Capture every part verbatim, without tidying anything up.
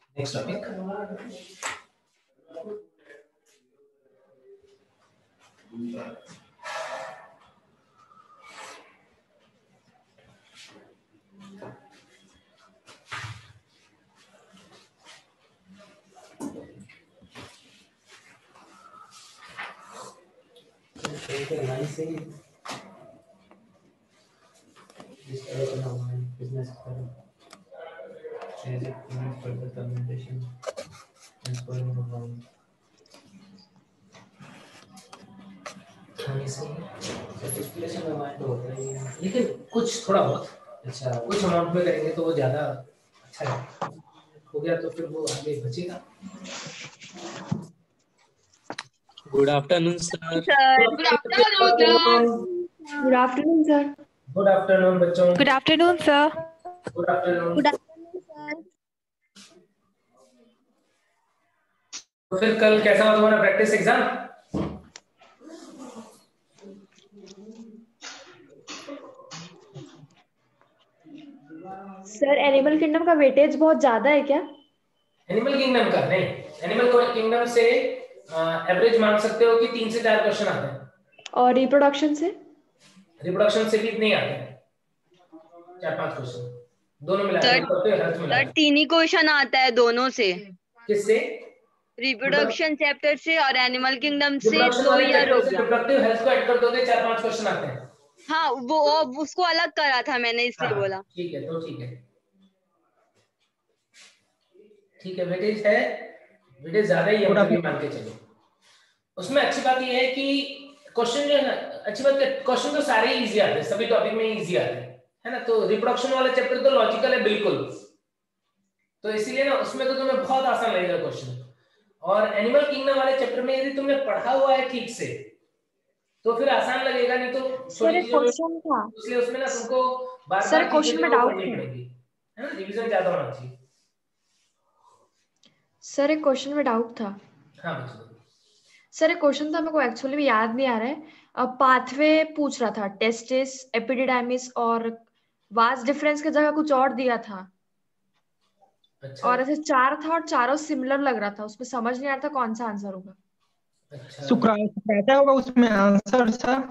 Next topic. Business लेकिन कुछ थोड़ा बहुत अच्छा कुछ अमाउंट में करेंगे तो वो ज्यादा अच्छा है। हो गया तो फिर वो आगे बचेगा। Good afternoon sir. Good afternoon good afternoon sir. Good afternoon बच्चों। Good afternoon sir. Good afternoon. Good afternoon sir. तो फिर कल कैसा हुआ तुम्हारा practice exam? Sir animal kingdom का वेटेज बहुत ज्यादा है क्या? एनिमल किंगडम का नहीं, एनिमल किंगडम से एवरेज मान सकते हो कि तीन से चार क्वेश्चन आते हैं। और रिप्रोडक्शन से? रिप्रोडक्शन से भी इतने आते हैं, चार पांच क्वेश्चन दोनों मिला के करते हैं, हेल्थ मिला सर तीन ही क्वेश्चन आता है दोनों से। किससे? रिप्रोडक्शन चैप्टर से और एनिमल किंगडम से रिप्रोडक्शन दो वाले ईयर हो चैप्टर से गया। रिप्रोडक्टिव हेल्थ को ऐड कर दोगे, चार पांच क्वेश्चन आते हैं। हाँ वो वो- उसको अलग करा था मैंने इसलिए हाँ, बोला। ठीक है तो ठीक है ठीक है वेटेज है, वेटेज ज्यादा ही है मतलब ये मान के चलो। उसमें अच्छी बात ये है कि क्वेश्चन जो है ना, अच्छी बात है क्वेश्चन तो सारे ही इजी आते हैं, सभी टॉपिक में इजी आते हैं, है ना। तो रिप्रोडक्शन वाला चैप्टर तो लॉजिकल है बिल्कुल, तो इसीलिए ना उसमें तो तुम्हें बहुत आसान लगेगा क्वेश्चन। और एनिमल किंगडम वाले चैप्टर में यदि तुमने पढ़ा हुआ है ठीक से तो फिर आसान लगेगा, नहीं तो सर एक क्वेश्चन था, इसलिए उसमें ना तुमको बार सर बार क्वेश्चन चीजें में जो डाउट पढ़नी है। पड़ेगी, है ना, रिवीजन ज्यादा होना चाहिए। सर एक क्वेश्चन में डाउट था। हाँ बच्चों सर एक क्वेश्चन था, मेरे को एक्चुअली भी याद नहीं आ रहा है। अब पाथवे पूछ रहा था, टेस्टिस, एपिडिडाइमिस और वास डिफरेंस की जगह कुछ और दिया था। अच्छा और ऐसे चार था और चारों सिमिलर लग रहा था, उसमें समझ नहीं आ रहा था कौन सा आंसर होगा। अच्छा सुकराता होगा उसमें आंसर सर।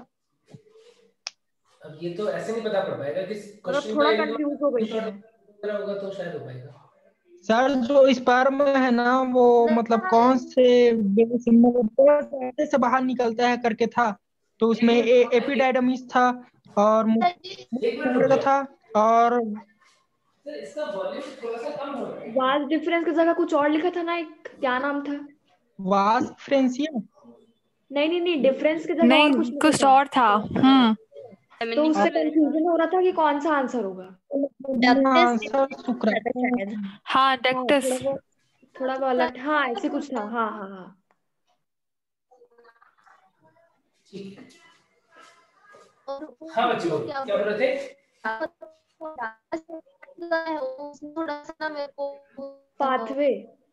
अब ये तो ऐसे नहीं पता पड़ पाएगा कि मतलब क्वेश्चन थोड़ा का कंफ्यूज हो गई थी मैं। होगा तो शायद हो पाएगा। सर जो इस बार में है ना वो मतलब कौन से से बाहर निकलता है करके था, तो उसमें ए, एपिडाइडमिस था और एक मिनट रुक का जाओ था और सर, इसका वॉल्यूम थोड़ा सा कम हो रहा है। वास डिफरेंस की जगह कुछ और लिखा था ना, एक क्या नाम था? वास फ्रेंसिया। नहीं नहीं नहीं, डिफरेंस की जगह और नहीं, कुछ लिखा कुछ था। और था। हम्म तो उससे कंफ्यूजन हो रहा था कि कौन सा आंसर होगा। आंसर सुकराता शायद हाँ, हाँ, डेक्टस। थोड़ा वो थोड़ा वो अलग, हाँ ऐसे कुछ था। हाँ हाँ हाँ ठीक है। हाँ बच्चों क्या बोल रहे थे? Pathway,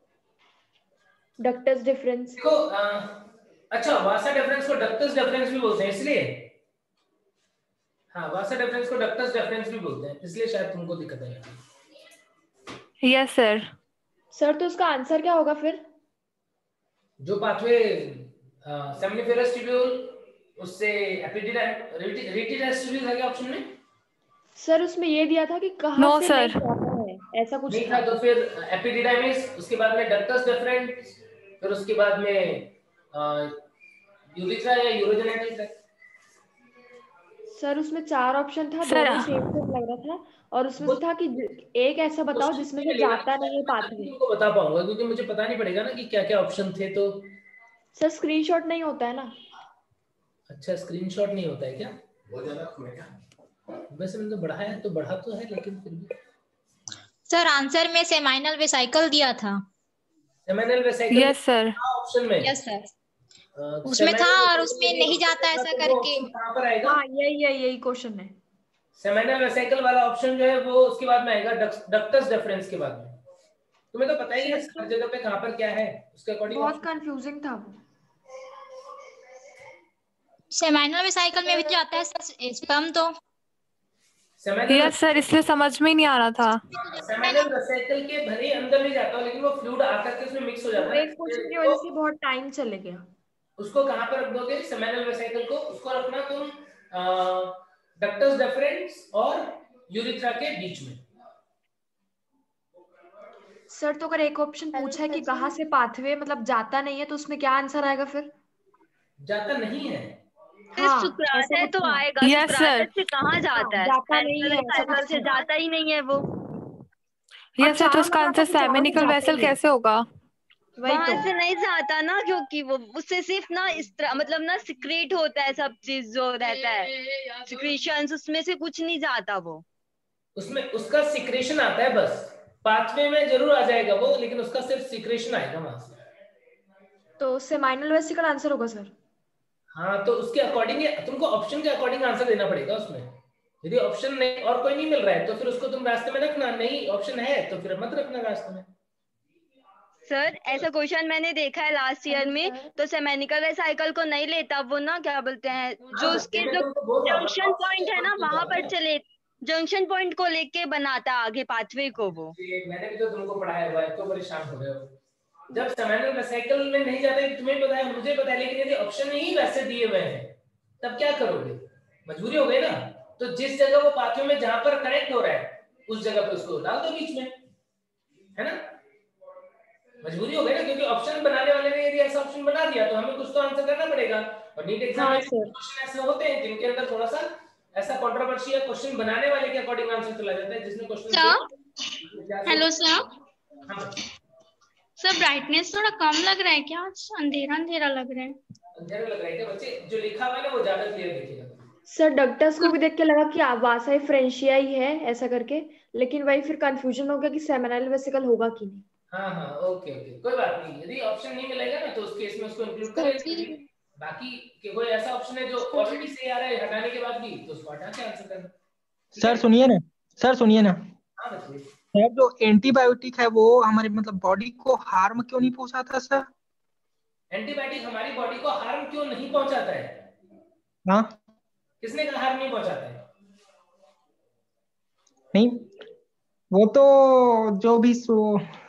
ductus deferens. देखो अ, अच्छा वासा डिफरेंस को डक्टस डिफरेंस भी बोलते हैं इसलिए। हाँ वासा डिफरेंस को डक्टस डिफरेंस भी बोलते हैं, इसलिए शायद तुमको दिक्कत आई। Yes sir. सर तो उसका आंसर क्या होगा फिर? जो पाथवे सेमिनिफेरस ट्यूब्यूल उससे एपिडिडाइमिस ट्यूब्यूल है क्या ऑप्शन में? सर उसमें ये दिया था कि कहाँ नो से सर। नहीं जाता है, ऐसा कुछ नहीं था। था तो फिर एपिडिडाइमिस, उसके बाद में डक्टस डिफरेंस, फिर उसके बाद में यूरिथ्रा या यूरोजेनेटिक है। सर उसमें चार ऑप्शन था, सर दोनों सेम सेम लग रहा था, और उसमें से था कि एक ऐसा बताओ जिसमें से जाता नहीं है पाथवे। तुमको बता पाऊंगा क्योंकि मुझे पता नहीं पड़ेगा ना कि क्या क्या ऑप्शन थे तो। सर स्क्रीनशॉट नहीं होता है ना। अच्छा स्क्रीनशॉट नहीं होता है क्या? बहुत ज्यादा खुला क्या? वैसे मैंने तो बढ़ाया है तो बढ़ा तो है लेकिन फिर भी। सर आंसर में सेमाइनल वेसाइकल दिया था। Seminal vesicle yes sir. Option में यस सर, उसमें था और उसमें नहीं जाता ऐसा करके। कहां पर आएगा? हाँ यही यही यही क्वेश्चन है। सेमिनल वेसिकल वाला ऑप्शन जो है वो उसके बाद में आएगा डक्टस डिफरेंस के बाद में। तुम्हें तो पता ही है हर जगह पे कहां पर क्या है उसके अकॉर्डिंग। बहुत कंफ्यूजिंग था वो। सेमाइनल वेसाइकल में भी जाता है स्पर्म तो। सेमिनल यस सर, इसलिए समझ में ही नहीं आ रहा था। सेमिनल वेसिकल के भले ही अंदर नहीं जाता लेकिन वो फ्लूइड आकर के उसमें मिक्स हो जाता वो है। एक क्वेश्चन की वजह से बहुत टाइम चले गया। उसको कहाँ पर रख दोगे सेमिनल वेसिकल को? उसको रखना तुम डक्टस डेफरेंस और यूरिथ्रा के बीच में। सर तो अगर एक ऑप्शन पूछा है कि कहाँ से पाथवे मतलब जाता नहीं है तो उसमें क्या आंसर आएगा फिर? जाता नहीं है। हाँ, शुक्राचार्य तो आएगा। यस शुक्राचार्य सर। से कहाँ जाता है? जाता नहीं है, ऐसा साइकिल से जाता ही नहीं है वो। यस सर, तो उसका आंसर सेमिनिकल वेसल कैसे होगा? वहां से नहीं जाता ना, क्योंकि वो उससे सिर्फ ना इस तरह मतलब ना सिक्रेट होता है सब चीज जो रहता है सिक्रीशंस, उसमें से कुछ नहीं जाता वो। उसमें उसका सिक्रेशन आता है बस, पाथवे में जरूर आ जाएगा वो, लेकिन उसका सिर्फ सिक्रेशन आएगा वहां से। तो सेमिनल वेसिकल आंसर होगा सर। हाँ, तो उसके अकॉर्डिंग तुमको ऑप्शन के अकॉर्डिंग आंसर देना पड़ेगा उसमें। यदि ऑप्शन नहीं और कोई नहीं मिल रहा है तो फिर उसको तुम रास्ते में रखना, नहीं ऑप्शन है तो फिर मत रखना रास्ते में। सर ऐसा क्वेश्चन मैंने देखा है लास्ट ईयर में, तो सेमेनिकल वेसाइकल को नहीं लेता वो ना, क्या बोलते हैं जो उसके जो जंक्शन पॉइंट है ना वहां पर चले, जंक्शन पॉइंट को लेके बनाता आगे पाथवे को वो। मैंने भी तो तुमको पढ़ाया हुआ है, तो परेशान हो रहे हो। जब सेमिनल वेसिकल में नहीं जाते तुम्हें पता है मुझे पता है, लेकिन यदि ऑप्शन ही वैसे दिए हुए हैं तब क्या करोगे? मजबूरी हो गई ना। तो जिस जगह वो पाथवे में जहां पर कनेक्ट हो रहा है उस जगह पे उसको डाल दो बीच में, है ना? मजबूरी हो गई ना, क्योंकि ऑप्शन बनाने वाले ने यदि ऐसा ऑप्शन बना दिया तो हमें कुछ तो आंसर करना पड़ेगा। और नीट एग्जाम में क्वेश्चन ऐसे होते हैं जिनके अंदर थोड़ा सा ऐसा कंट्रोवर्सी या क्वेश्चन बनाने वाले के अकॉर्डिंग आंसर चला जाता है, जिसमें क्वेश्चन। Hello sir. हाँ सर ब्राइटनेस थोड़ा कम लग रहा है क्या? अंधेरा अंधेरा लग रहा है। अंधेरा लग रहा है क्या बच्चे? जो लिखा हुआ है ना वो ज्यादा क्लियर दिखेगा। सर डक्टस को भी देख के लगा कि वासा फ्रेंशिया ही है ऐसा करके, लेकिन वही फिर कंफ्यूजन हो गया कि सेमिनल वेसिकल होगा कि नहीं। हाँ हाँ ओके ओके, कोई बात नहीं। यदि ऑप्शन नहीं मिलेगा ना तो उस केस में उसको इंक्लूड करें। बाकी कि कोई ऐसा ऑप्शन है जो ऑलरेडी से आ रहा है हटाने के बाद भी, तो उसको हटा के आंसर करना। सर सुनिए ना, सर सुनिए ना, हाँ बताइए सर जो एंटीबायोटिक है वो हमारे मतलब बॉडी को हार्म क्यों नहीं पहुंचाता सर? एंटीबायोटिक हमारी बॉडी को हार्म क्यों नहीं पहुंचाता है? हाँ, किसने कहा हार्म नहीं पहुंचाता है? नहीं वो तो जो भी सो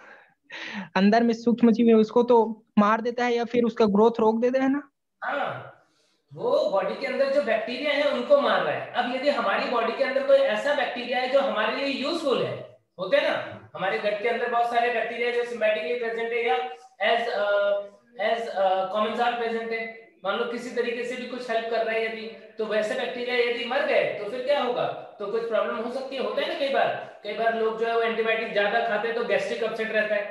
अंदर में सूक्ष्म जीव है उसको तो मार देता है या फिर उसका ग्रोथ रोक देता है ना। हाँ, वो बॉडी के अंदर जो बैक्टीरिया है उनको मार रहा है। अब यदि हमारी बॉडी के अंदर कोई ऐसा बैक्टीरिया है जो हमारे लिए यूजफुल है, होते हैं ना हमारे गट के अंदर बहुत सारे बैक्टीरिया जो सिम्बायोटिकली प्रेजेंट है या एज एज कॉमेंजाल प्रेजेंट है, मान लो किसी तरीके से भी कुछ हेल्प कर रहा है यदि, तो वैसे बैक्टीरिया यदि मर गए तो फिर क्या होगा? तो कुछ प्रॉब्लम हो सकती है। होता है ना कई बार, कई बार लोग जो है वो एंटीबायोटिक ज्यादा खाते हैं तो गैस्ट्रिक अपसेट रहता है।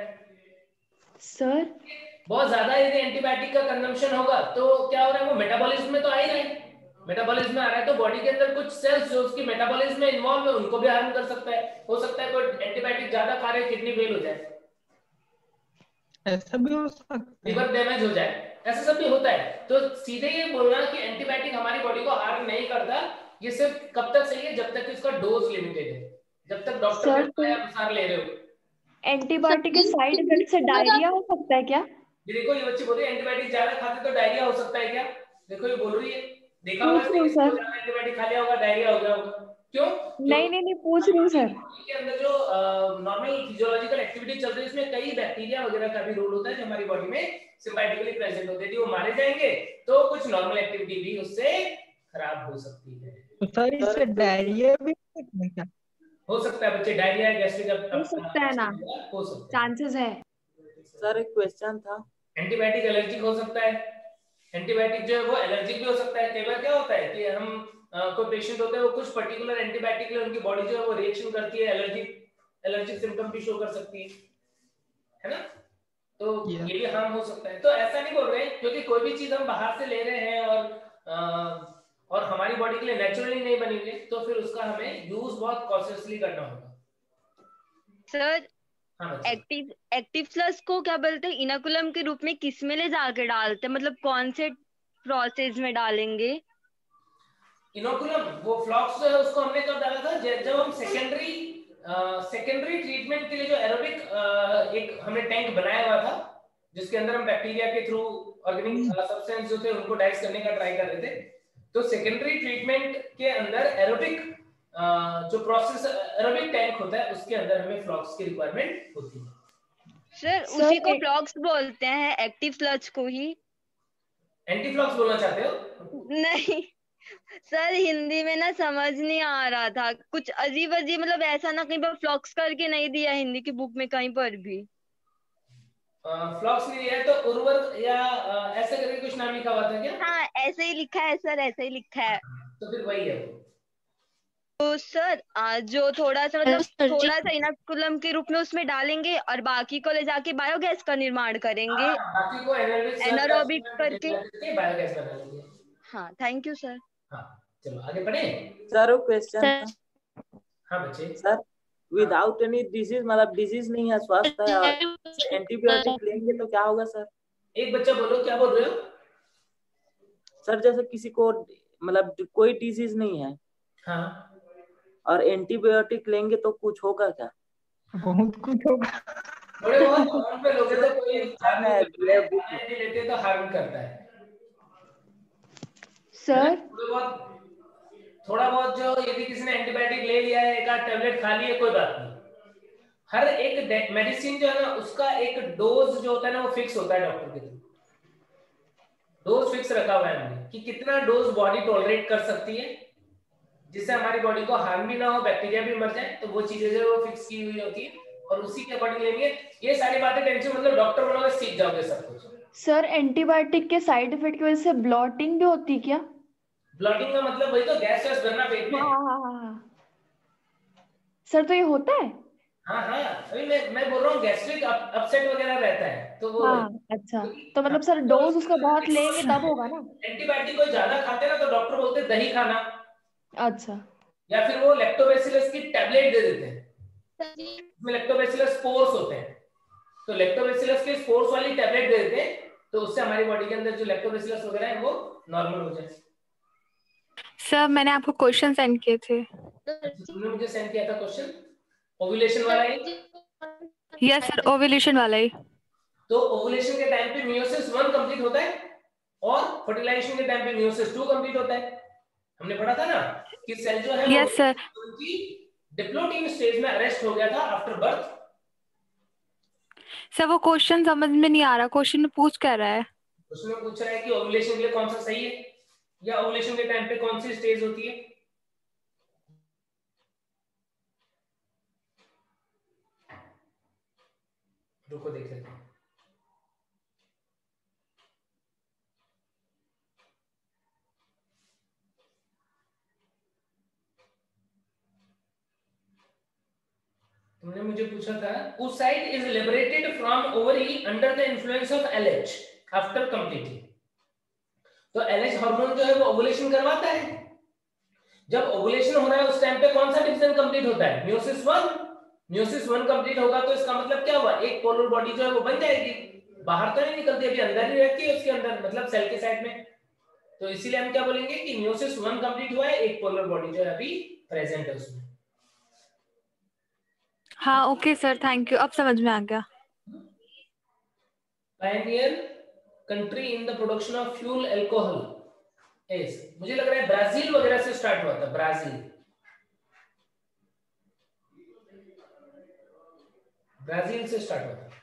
सर बहुत ज्यादा यदि एंटीबायोटिक का कंजम्पशन होगा तो क्या हो रहा है? वो मेटाबॉलिज्म में तो आ ही रहा है, मेटाबॉलिज्म में आ रहा है तो बॉडी के अंदर कुछ सेल्स जो उसकी मेटाबॉलिज्म में इन्वॉल्व है उनको भी हार्म कर सकता है। हो सकता है कोई एंटीबायोटिक ज्यादा खा रहे किडनी फेल हो जाए, ऐसा भी हो सकता है, लिवर डैमेज हो जाए, ऐसा सब भी होता है। तो सीधे ये बोलना कि एंटीबायोटिक हमारी बॉडी को हार्म नहीं करता, ये सिर्फ कब तक सही है? जब तक इसका डोज लिमिटेड है, जब तक डॉक्टर के अनुसार ले रहे हो। एंटीबायोटिक के साइड इफेक्ट से डायरिया हो सकता है क्या? देखो ये बच्ची बोल रही है एंटीबायोटिक ज्यादा खाते तो डायरिया हो सकता है क्या? देखो ये बोल रही है, देखा होगा इसने किसी को ज्यादा एंटीबायोटिक खा लिया होगा डायरिया हो गया होगा। क्यों? नहीं नहीं नहीं पूछ रही हूँ सर। के अंदर जो नॉर्मल फिजियोलॉजिकल एक्टिविटी चल रही है उसमें कई बैक्टीरिया वगैरह का भी रोल होता है जो हमारी बॉडी में सिम्बायोटिकली प्रेजेंट होते हैं। यदि वो मारे जाएंगे तो कुछ नॉर्मल एक्टिविटी भी उससे खराब हो सकती है। तो सर इससे डायरिया भी क्या हो सकता है बच्चे? डायरिया गैस्ट्रिक हो सकता है ना, हो सकता है, चांसेस है। सर एक क्वेश्चन था, एंटीबायोटिक एलर्जिक हो सकता है, एंटीबायोटिक जो है वो एलर्जिक भी हो सकता है। कई बार क्या होता है कि हम आ, कोई पेशेंट होते हैं वो कुछ पर्टिकुलर एंटीबायोटिक ले उनकी बॉडी जो है वो रिएक्शन करती है, एलर्जिक एलर्जिक सिम्टम भी शो कर सकती है, है ना? तो yeah. ये भी हार्म हो सकता है। तो ऐसा नहीं बोल रहे क्योंकि कोई भी चीज हम बाहर से ले रहे हैं और आ, और हमारी बॉडी के लिए नेचुरली नहीं बनी हुई तो फिर उसका हमें यूज बहुत कॉन्शियसली करना होगा। सर हाँ, एक्टिव एक्टिव प्लस को क्या बोलते हैं, इनोकुलम के रूप में किस में ले जाके डालते हैं, मतलब कौन से प्रोसेस में डालेंगे? इनोकुलम वो फ्लॉक्स जो है उसको हमने कब डाला था? जब हम सेकेंडरी सेकेंडरी ट्रीटमेंट के लिए जो एरोबिक एक हमने टैंक बनाया हुआ था जिसके अंदर हम बैक्टीरिया के थ्रू ऑर्गेनिक सब्सटेंस जो थे उनको डाइस करने का ट्राई कर रहे थे। तो सेकेंडरी ट्रीटमेंट के अंदर एरोबिक जो प्रोसेस एरोबिक टैंक होता है उसके अंदर हमें फ्लॉक्स की रिक्वायरमेंट होती है। सर उसी को फ्लॉक्स बोलते हैं, एक्टिव स्लज को ही। एंटी फ्लॉक्स बोलना चाहते हो? नहीं सर, हिंदी में ना समझ नहीं आ रहा था, कुछ अजीब अजीब, मतलब ऐसा ना कहीं पर फ्लॉक्स करके नहीं दिया हिंदी की बुक में कहीं पर भी। फ्लॉक्स नहीं दिया है तो उर्वर या आ, ऐसे करके कुछ नाम लिखा हुआ था क्या? हाँ ऐसे ही लिखा है सर, ऐसे ही लिखा है। तो फिर वही है वो। तो सर आज जो थोड़ा सा मतलब थोड़ा सा इनोकुलम के रूप में उसमें डालेंगे और बाकी को ले जाके बायोगैस का निर्माण करेंगे। हाँ, बाकी को एनारोबिक करके बायोगैस बना लेंगे। हाँ थैंक यू सर। हाँ चलो आगे बढ़े। सर वो क्वेश्चन था। हाँ बच्चे। सर विदाउट एनी डिजीज, मतलब डिजीज नहीं है, स्वस्थ है और एंटीबायोटिक लेंगे तो क्या होगा सर? एक बच्चा बोलो, क्या बोल रहे हो? सर जैसे किसी को मतलब कोई डिजीज नहीं है, हाँ, और एंटीबायोटिक लेंगे तो कुछ होगा क्या? बहुत कुछ होगा। थोड़े बहुत हार्म पे लोगे तो कोई नहीं लेते तो हार्म करता है सर। थोड़ा बहुत थोड़ा बहुत जो यदि किसी ने एंटीबायोटिक ले लिया है, एक आध टेबलेट खा ली है, कोई बात नहीं। हर एक मेडिसिन जो है ना उसका एक डोज जो होता है ना वो फिक्स होता है डॉक्टर के थ्रू। डोज फिक्स रखा हुआ है हमने कि कितना डोज बॉडी टॉलरेट कर सकती है जिससे हमारी बॉडी को हार्म भी ना हो, बैक्टीरिया भी मर जाए, तो वो चीजें जो है वो फिक्स की हुई होती है और उसी के अकॉर्डिंग लेनी है। ये सारी बातें टेंशन मतलब डॉक्टर बनोगे सीख जाओगे सब कुछ। सर एंटीबायोटिक के साइड इफेक्ट की वजह से ब्लॉटिंग भी होती है क्या? ब्लॉटिंग का मतलब वही तो गैस वैस बनना पेट में। हाँ हाँ हाँ हाँ सर, तो ये होता है? हाँ हाँ अभी मैं मैं बोल रहा हूँ गैस्ट्रिक अपसेट वगैरह रहता है तो वो हाँ अच्छा, तो मतलब सर डोज उसका बहुत लेंगे तब होगा ना? एंटीबायोटिक को ज्यादा खाते ना तो डॉक्टर बोलते हैं दही खाना, अच्छा, या फिर वो लैक्टोबैसिलस की टैबलेट दे देते हैं इसमें लैक्टोबैसिलस स्पोर्स होते हैं, तो लैक्टोबैसिलस के स्पोर्स वाली टैबलेट दे देते हैं तो उससे हमारी बॉडी के अंदर जो लैक्टोबैसिलस वगैरह है वो नॉर्मल हो जाए। सर मैंने आपको क्वेश्चन सेंड किए थे। तुमने मुझे सेंड किया था क्वेश्चन ओव्यूलेशन वाला ही? यस सर, ओव्यूलेशन वाला ही। तो ओव्यूलेशन के टाइम पे मियोसिस वन कंप्लीट होता है और फर्टिलाइजेशन के टाइम पे मियोसिस टू कंप्लीट होता है। हमने पढ़ा था ना कि सेल जो है यस सर, उनकी डिप्लोइडिंग स्टेज में अरेस्ट हो गया था आफ्टर बर्थ। सर वो क्वेश्चन समझ में नहीं आ रहा, क्वेश्चन में पूछ क्या रहा है? उसमें पूछ रहा है कि ओव्यूलेशन के लिए कौन सा सही है या ओव्यूलेशन के टाइम पे कौन सी स्टेज होती है। रुको देख लेते हैं। तुमने मुझे पूछा था oocyte is liberated from ovary under the influence of L H after completing। तो L H हार्मोन जो है वो ओवुलेशन करवाता है। जब ओवुलेशन हो रहा है उस टाइम पे कौन सा डिवीजन कंप्लीट होता है? Meiosis one. Meiosis one complete होगा तो इसका मतलब क्या हुआ? एक पोलर बॉडी जो है वो बन जाएगी, बाहर तो नहीं निकलती, अभी अंदर ही रहती है उसके अंदर, मतलब सेल के साइड में। तो इसीलिए हम क्या बोलेंगे कि मियोसिस वन कंप्लीट हुआ है, एक पोलर बॉडी जो है अभी प्रेजेंट है उसमें। हाँ ओके सर, थैंक यू, अब समझ में आ गया। Pioneer country in the production of fuel alcohol is, मुझे लग रहा है ब्राजील वगैरह से स्टार्ट हुआ था। ब्राजील ब्राजील से स्टार्ट हुआ था।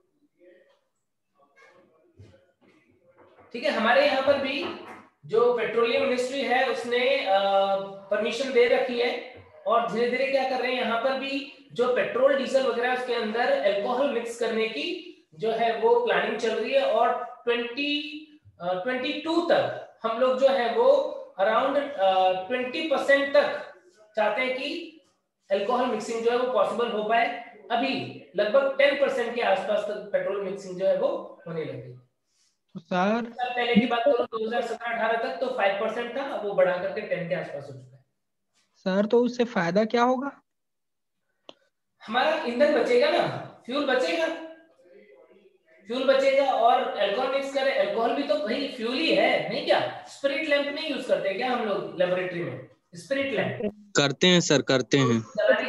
ठीक है, हमारे यहाँ पर भी जो पेट्रोलियम मिनिस्ट्री है उसने परमिशन दे रखी है और धीरे धीरे क्या कर रहे हैं यहाँ पर भी जो पेट्रोल डीजल वगैरह उसके अंदर अल्कोहल मिक्स करने की जो है वो प्लानिंग चल रही है और ट्वेंटी ट्वेंटी टू तक हम लोग जो है वो अराउंड ट्वेंटी परसेंट तक चाहते हैं कि अल्कोहल मिक्सिंग जो है वो पॉसिबल हो पाए। अभी लगभग टेन परसेंट के आसपास तक पेट्रोल मिक्सिंग जो है वो होने लगी। तो सर पहले की बात करो दो हज़ार सत्रह अठारह तक तो फाइव परसेंट था, अब वो बढ़ा करके टेन के आसपास हो चुका है। सर तो उससे फायदा क्या होगा? हमारा ईंधन बचेगा ना, फ्यूल बचेगा, फ्यूल बचेगा और अल्कोहल मिक्स करें। अल्कोहल भी तो भाई फ्यूल ही है, नहीं क्या? स्पिरिट लैंप नहीं यूज करते क्या हम लोग लेबोरेटरी में? स्पिरिट लैंप करते हैं सर, करते हैं।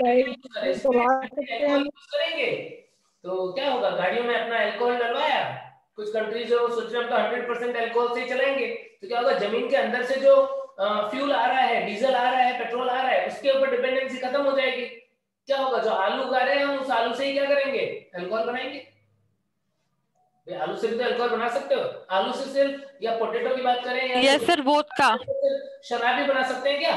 करेंगे तो क्या होगा? गाड़ियों में अपना अल्कोहल डलवाया, कुछ कंट्रीज जो सोच रहे हैं हम तो हंड्रेड परसेंट अल्कोहल से ही चलाएंगे, तो क्या होगा? जमीन के अंदर से जो फ्यूल आ रहा है, डीजल आ रहा है, पेट्रोल आ रहा है, उस इसके ऊपर डिपेंडेंसी खत्म हो जाएगी। क्या होगा, जो आलू उगा रहे हैं हम उस आलू से ही क्या करेंगे, अल्कोहल बनाएंगे। आलू से भी तो अल्कोहल बना सकते हो, आलू से सिर्फ, या पोटैटो की बात करें या यस सर, वोदका। शराब भी बना सकते हैं क्या?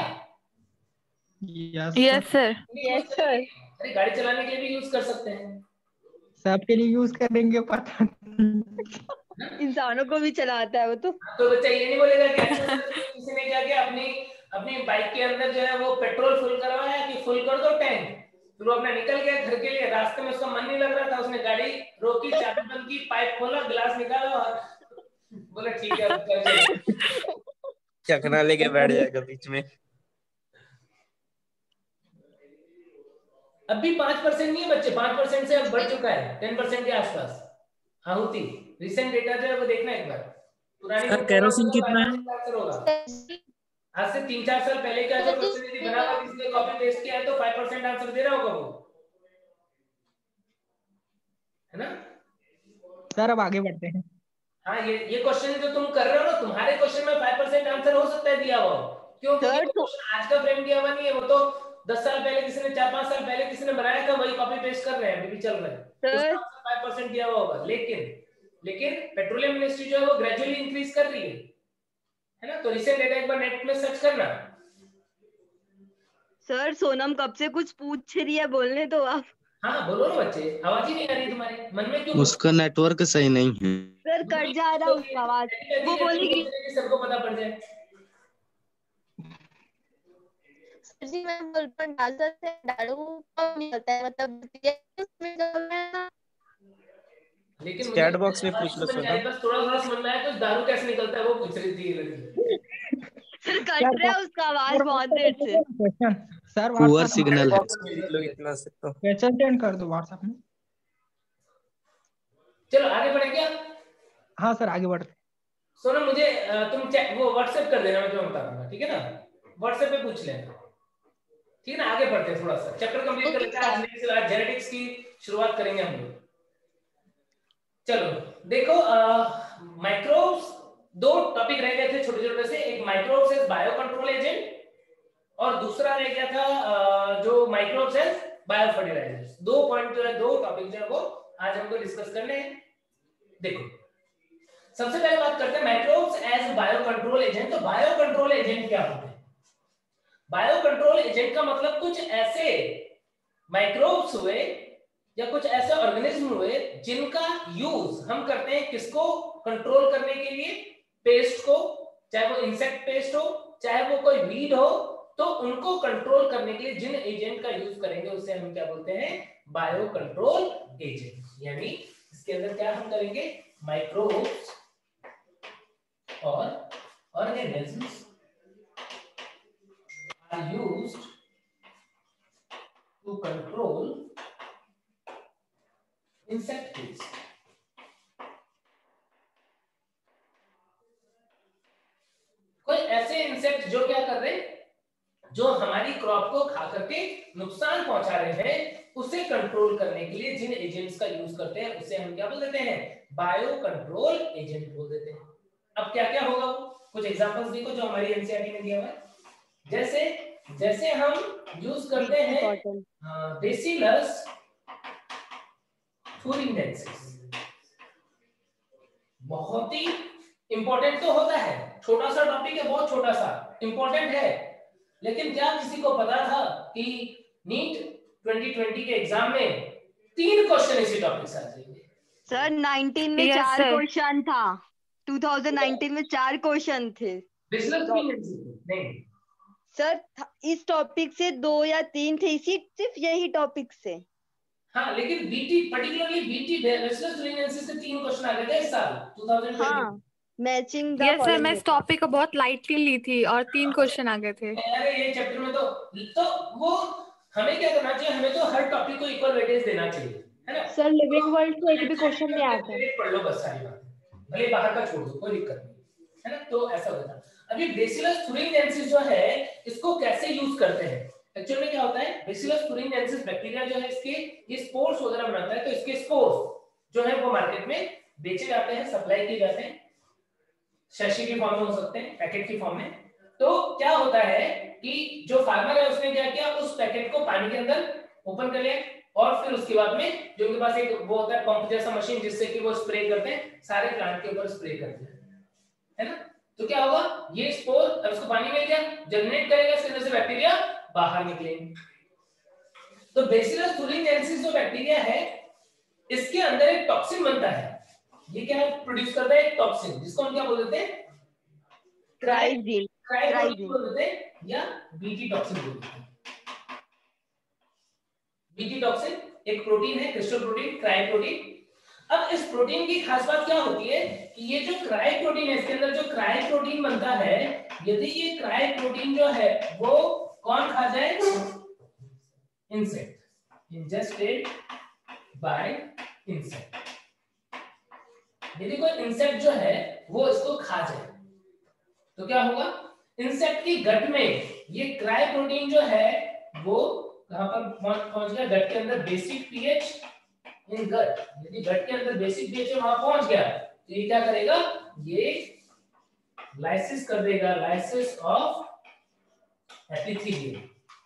Yes sir. Yes sir. अरे गाड़ी चलाने के लिए भी यूज कर सकते हैं। सबके लिए यूज करेंगे पता इंसानों को भी चलाता है वो तो। तो बच्चा ये नहीं बोलेगा कि किसी ने क्या किया, अपनी अपनी बाइक के अंदर जो है वो पेट्रोल फुल करवाया कि फुल कर दो टैंक, फिर वो अपना निकल गया घर के लिए, रास्ते में उसका मन नहीं लग रहा था, उसने गाड़ी रोकी, चाबी बंद की, पाइप खोला, गिलास निकाला और बोला ठीक है चखना लेके बैठ जाएगा बीच में। अब भी पांच परसेंट नहीं है बच्चे, पांच परसेंट से अब बढ़ चुका है, टेन परसेंट के आसपास आहुति। रिसेंट डेटा जो है वो देखना एक बार, पुरानी सर केरोसिन कितना है? होगा आज से तीन चार साल पहले का जो क्वेश्चन यदि बना हुआ किसी ने कॉपी पेस्ट किया है तो फाइव परसेंट आंसर दे रहा होगा वो, है ना सर? अब आगे बढ़ते हैं। हाँ, ये ये क्वेश्चन जो तुम कर रहे हो ना, तुम्हारे क्वेश्चन में फाइव परसेंट आंसर हो सकता है दिया हुआ, क्यों? क्योंकि क्वेश्चन आज का फ्रेम दिया हुआ नहीं है, वो तो दस साल पहले किसी ने, चार पांच साल पहले किसी ने बनाया था, वही कॉपी पेस्ट कर रहे हैं, अभी भी चल रहा है, फाइव परसेंट दिया हुआ होगा। लेकिन लेकिन पेट्रोलियम मिनिस्ट्री जो है वो ग्रेजुअली इंक्रीज कर रही है, है ना? तो रिसेंट डेटा एक बार नेट में सर्च करना। सर सोनम कब से कुछ पूछ रही है, बोलने तो आप। हाँ बोलो ना बच्चे, आवाज ही नहीं आ रही तुम्हारे मन में क्यों? उसका नेटवर्क सही नहीं है सर, कट जा रहा उसका आवाज, वो बोलेगी सबको पता पड़ जाए। सर जी मैं बोल पर डालता से डालू कम निकलता है, मतलब इसमें जो है ना, लेकिन चैट बॉक्स में पूछ लो सर। बस थोड़ा थोड़ा समझ में आया, तो दारू कैसे निकलता है वो पूछ रही थी लड़की। सर कट रहा है उसका आवाज बहुत देर से। क्वेश्चन सर पुअर सिग्नल है। इतना से तो क्वेश्चन सेंड कर दो व्हाट्सएप में। चलो आगे बढ़े क्या? हाँ सर आगे बढ़ते। सोनम मुझे तुम वो व्हाट्सएप कर देना, मैं तुम्हें बता दूंगा, ठीक है ना? व्हाट्सएप पे पूछ लेना, ठीक है ना? आगे बढ़ते हैं, थोड़ा सा चैप्टर कंप्लीट कर लेते हैं। आज जेनेटिक्स की शुरुआत करेंगे हम लोग। चलो देखो, माइक्रोब्स, दो टॉपिक रह गए थे छोटे छोटे से, एक microbes as bio control agent और दूसरा रह गया था जो माइक्रोब्स एज बायो फर्टिलाइजर्स। दो पॉइंट जो है, दो टॉपिक जो है वो आज हमको डिस्कस करने हैं। देखो सबसे पहले बात करते हैं microbes as bio control agent. तो बायो कंट्रोल एजेंट क्या होते हैं? बायो कंट्रोल एजेंट का मतलब कुछ ऐसे माइक्रोब्स हुए या कुछ ऐसे ऑर्गेनिज्म हुए जिनका यूज हम करते हैं किसको कंट्रोल करने के लिए? पेस्ट को, चाहे वो इंसेक्ट पेस्ट हो, चाहे वो कोई वीड हो, तो उनको कंट्रोल करने के लिए जिन एजेंट का यूज करेंगे उसे हम क्या बोलते हैं? Bio control agent. यानी इसके अंदर क्या हम करेंगे? माइक्रोब्स और organisms are used to control insect pests. कोई ऐसे इंसेक्ट जो क्या कर रहे हैं, जो हमारी क्रॉप को खा करके नुकसान पहुंचा रहे हैं, उसे कंट्रोल करने के लिए जिन एजेंट्स का यूज करते हैं उसे हम क्या बोल देते हैं? बायो कंट्रोल एजेंट बोल देते हैं। अब क्या क्या होगा वो कुछ एग्जांपल्स देखो जो हमारी एनसीईआरटी में दिया हुआ है। जैसे जैसे हम यूज करते हैं बेसिलस thuringiensis, बहुत ही इंपॉर्टेंट तो होता है, छोटा सा टॉपिक है, बहुत छोटा सा, इंपॉर्टेंट है, लेकिन क्या किसी को पता था कि नीट ट्वेंटी ट्वेंटी के एग्जाम में तीन क्वेश्चन इसी टॉपिक से आ जाएंगे? सर नाइनटीन में Yes, चार sir. क्वेश्चन था, टू थाउजेंड नाइनटीन में चार क्वेश्चन थे। बेसिलस thuringiensis नहीं सर इस टॉपिक से दो या तीन थे, इसी सिर्फ यही टॉपिक से। हाँ, लेकिन BT particularly BT bacillus thuringiensis से तीन क्वेश्चन आ गए थे इस साल ट्वेंटी ट्वेंटी। हाँ, मैचिंग यस सर, मैं इस टॉपिक को बहुत लाइटली ली थी और तीन क्वेश्चन आ गए थे। अरे ये चैप्टर में तो तो वो हमें क्या करना चाहिए? हमें तो हर टॉपिक को इक्वल वेटेज देना चाहिए, है ना? सर लिविंग वर्ल्ड से एक भी क्वेश्चन नहीं आता है। पढ़ लो बस सारी बातें, भले बाहर का छोड़ दो, कोई दिक्कत नहीं, है ना? तो ऐसा होता है। अभी बेसिलस thuringiensis जो है इसको कैसे यूज करते हैं? एक्चुअली में क्या होता है, बेसिलस thuringiensis बैक्टीरिया जो है इसके ये स्पोर्स वगैरह बनाता है, तो इसके स्पोर्स जो है वो मार्केट में बेचे जाते हैं, सप्लाई किए जाते हैं, शैशी की फॉर्म में हो सकते हैं, पैकेट की फॉर्म में। तो क्या होता है कि जो फार्मर है उसने क्या किया, उस पैकेट को पानी के अंदर ओपन कर लिया और फिर उसके बाद में जो उनके पास एक वो होता है पंप जैसा मशीन जिससे कि वो स्प्रे करते हैं, सारे प्लांट के ऊपर स्प्रे करते हैं, है ना। तो क्या होगा, ये स्पोर अब उसको पानी मिल गया, जर्मिनेट करेगा, इसके अंदर से बैक्टीरिया बाहर निकलेंगे। तो बैसिलस thuringiensis जो बैक्टीरिया है इसके अंदर एक टॉक्सिन बनता है। ये क्या प्रोड्यूस करता है, एक टॉक्सिन जिसको हम क्या बोल देते हैं, ट्राइजीन ट्राइजीन बोल देते हैं या बीटी टॉक्सिन बोल देते हैं। बीटी टॉक्सिन एक प्रोटीन है, क्रिस्टल प्रोटीन, क्राई प्रोटीन। अब इस प्रोटीन की खास बात क्या होती है कि ये जो क्राई प्रोटीन है इसके अंदर जो क्राई प्रोटीन बनता है, यदि ये क्राई प्रोटीन जो है वो कौन खा जाए, इंसेक्ट, इंजेस्टेड बाय इंसेक्ट। यदि कोई इंसेक्ट जो है वो इसको खा जाए तो क्या होगा, इंसेक्ट की गट में ये क्राई प्रोटीन जो है वो कहां पर पहुंच गया, गट के अंदर बेसिक पीएच इन गट। यदि गट के अंदर बेसिक पीएच वहां पहुंच गया तो ये क्या करेगा, ये लाइसिस कर देगा, lysis of epithelium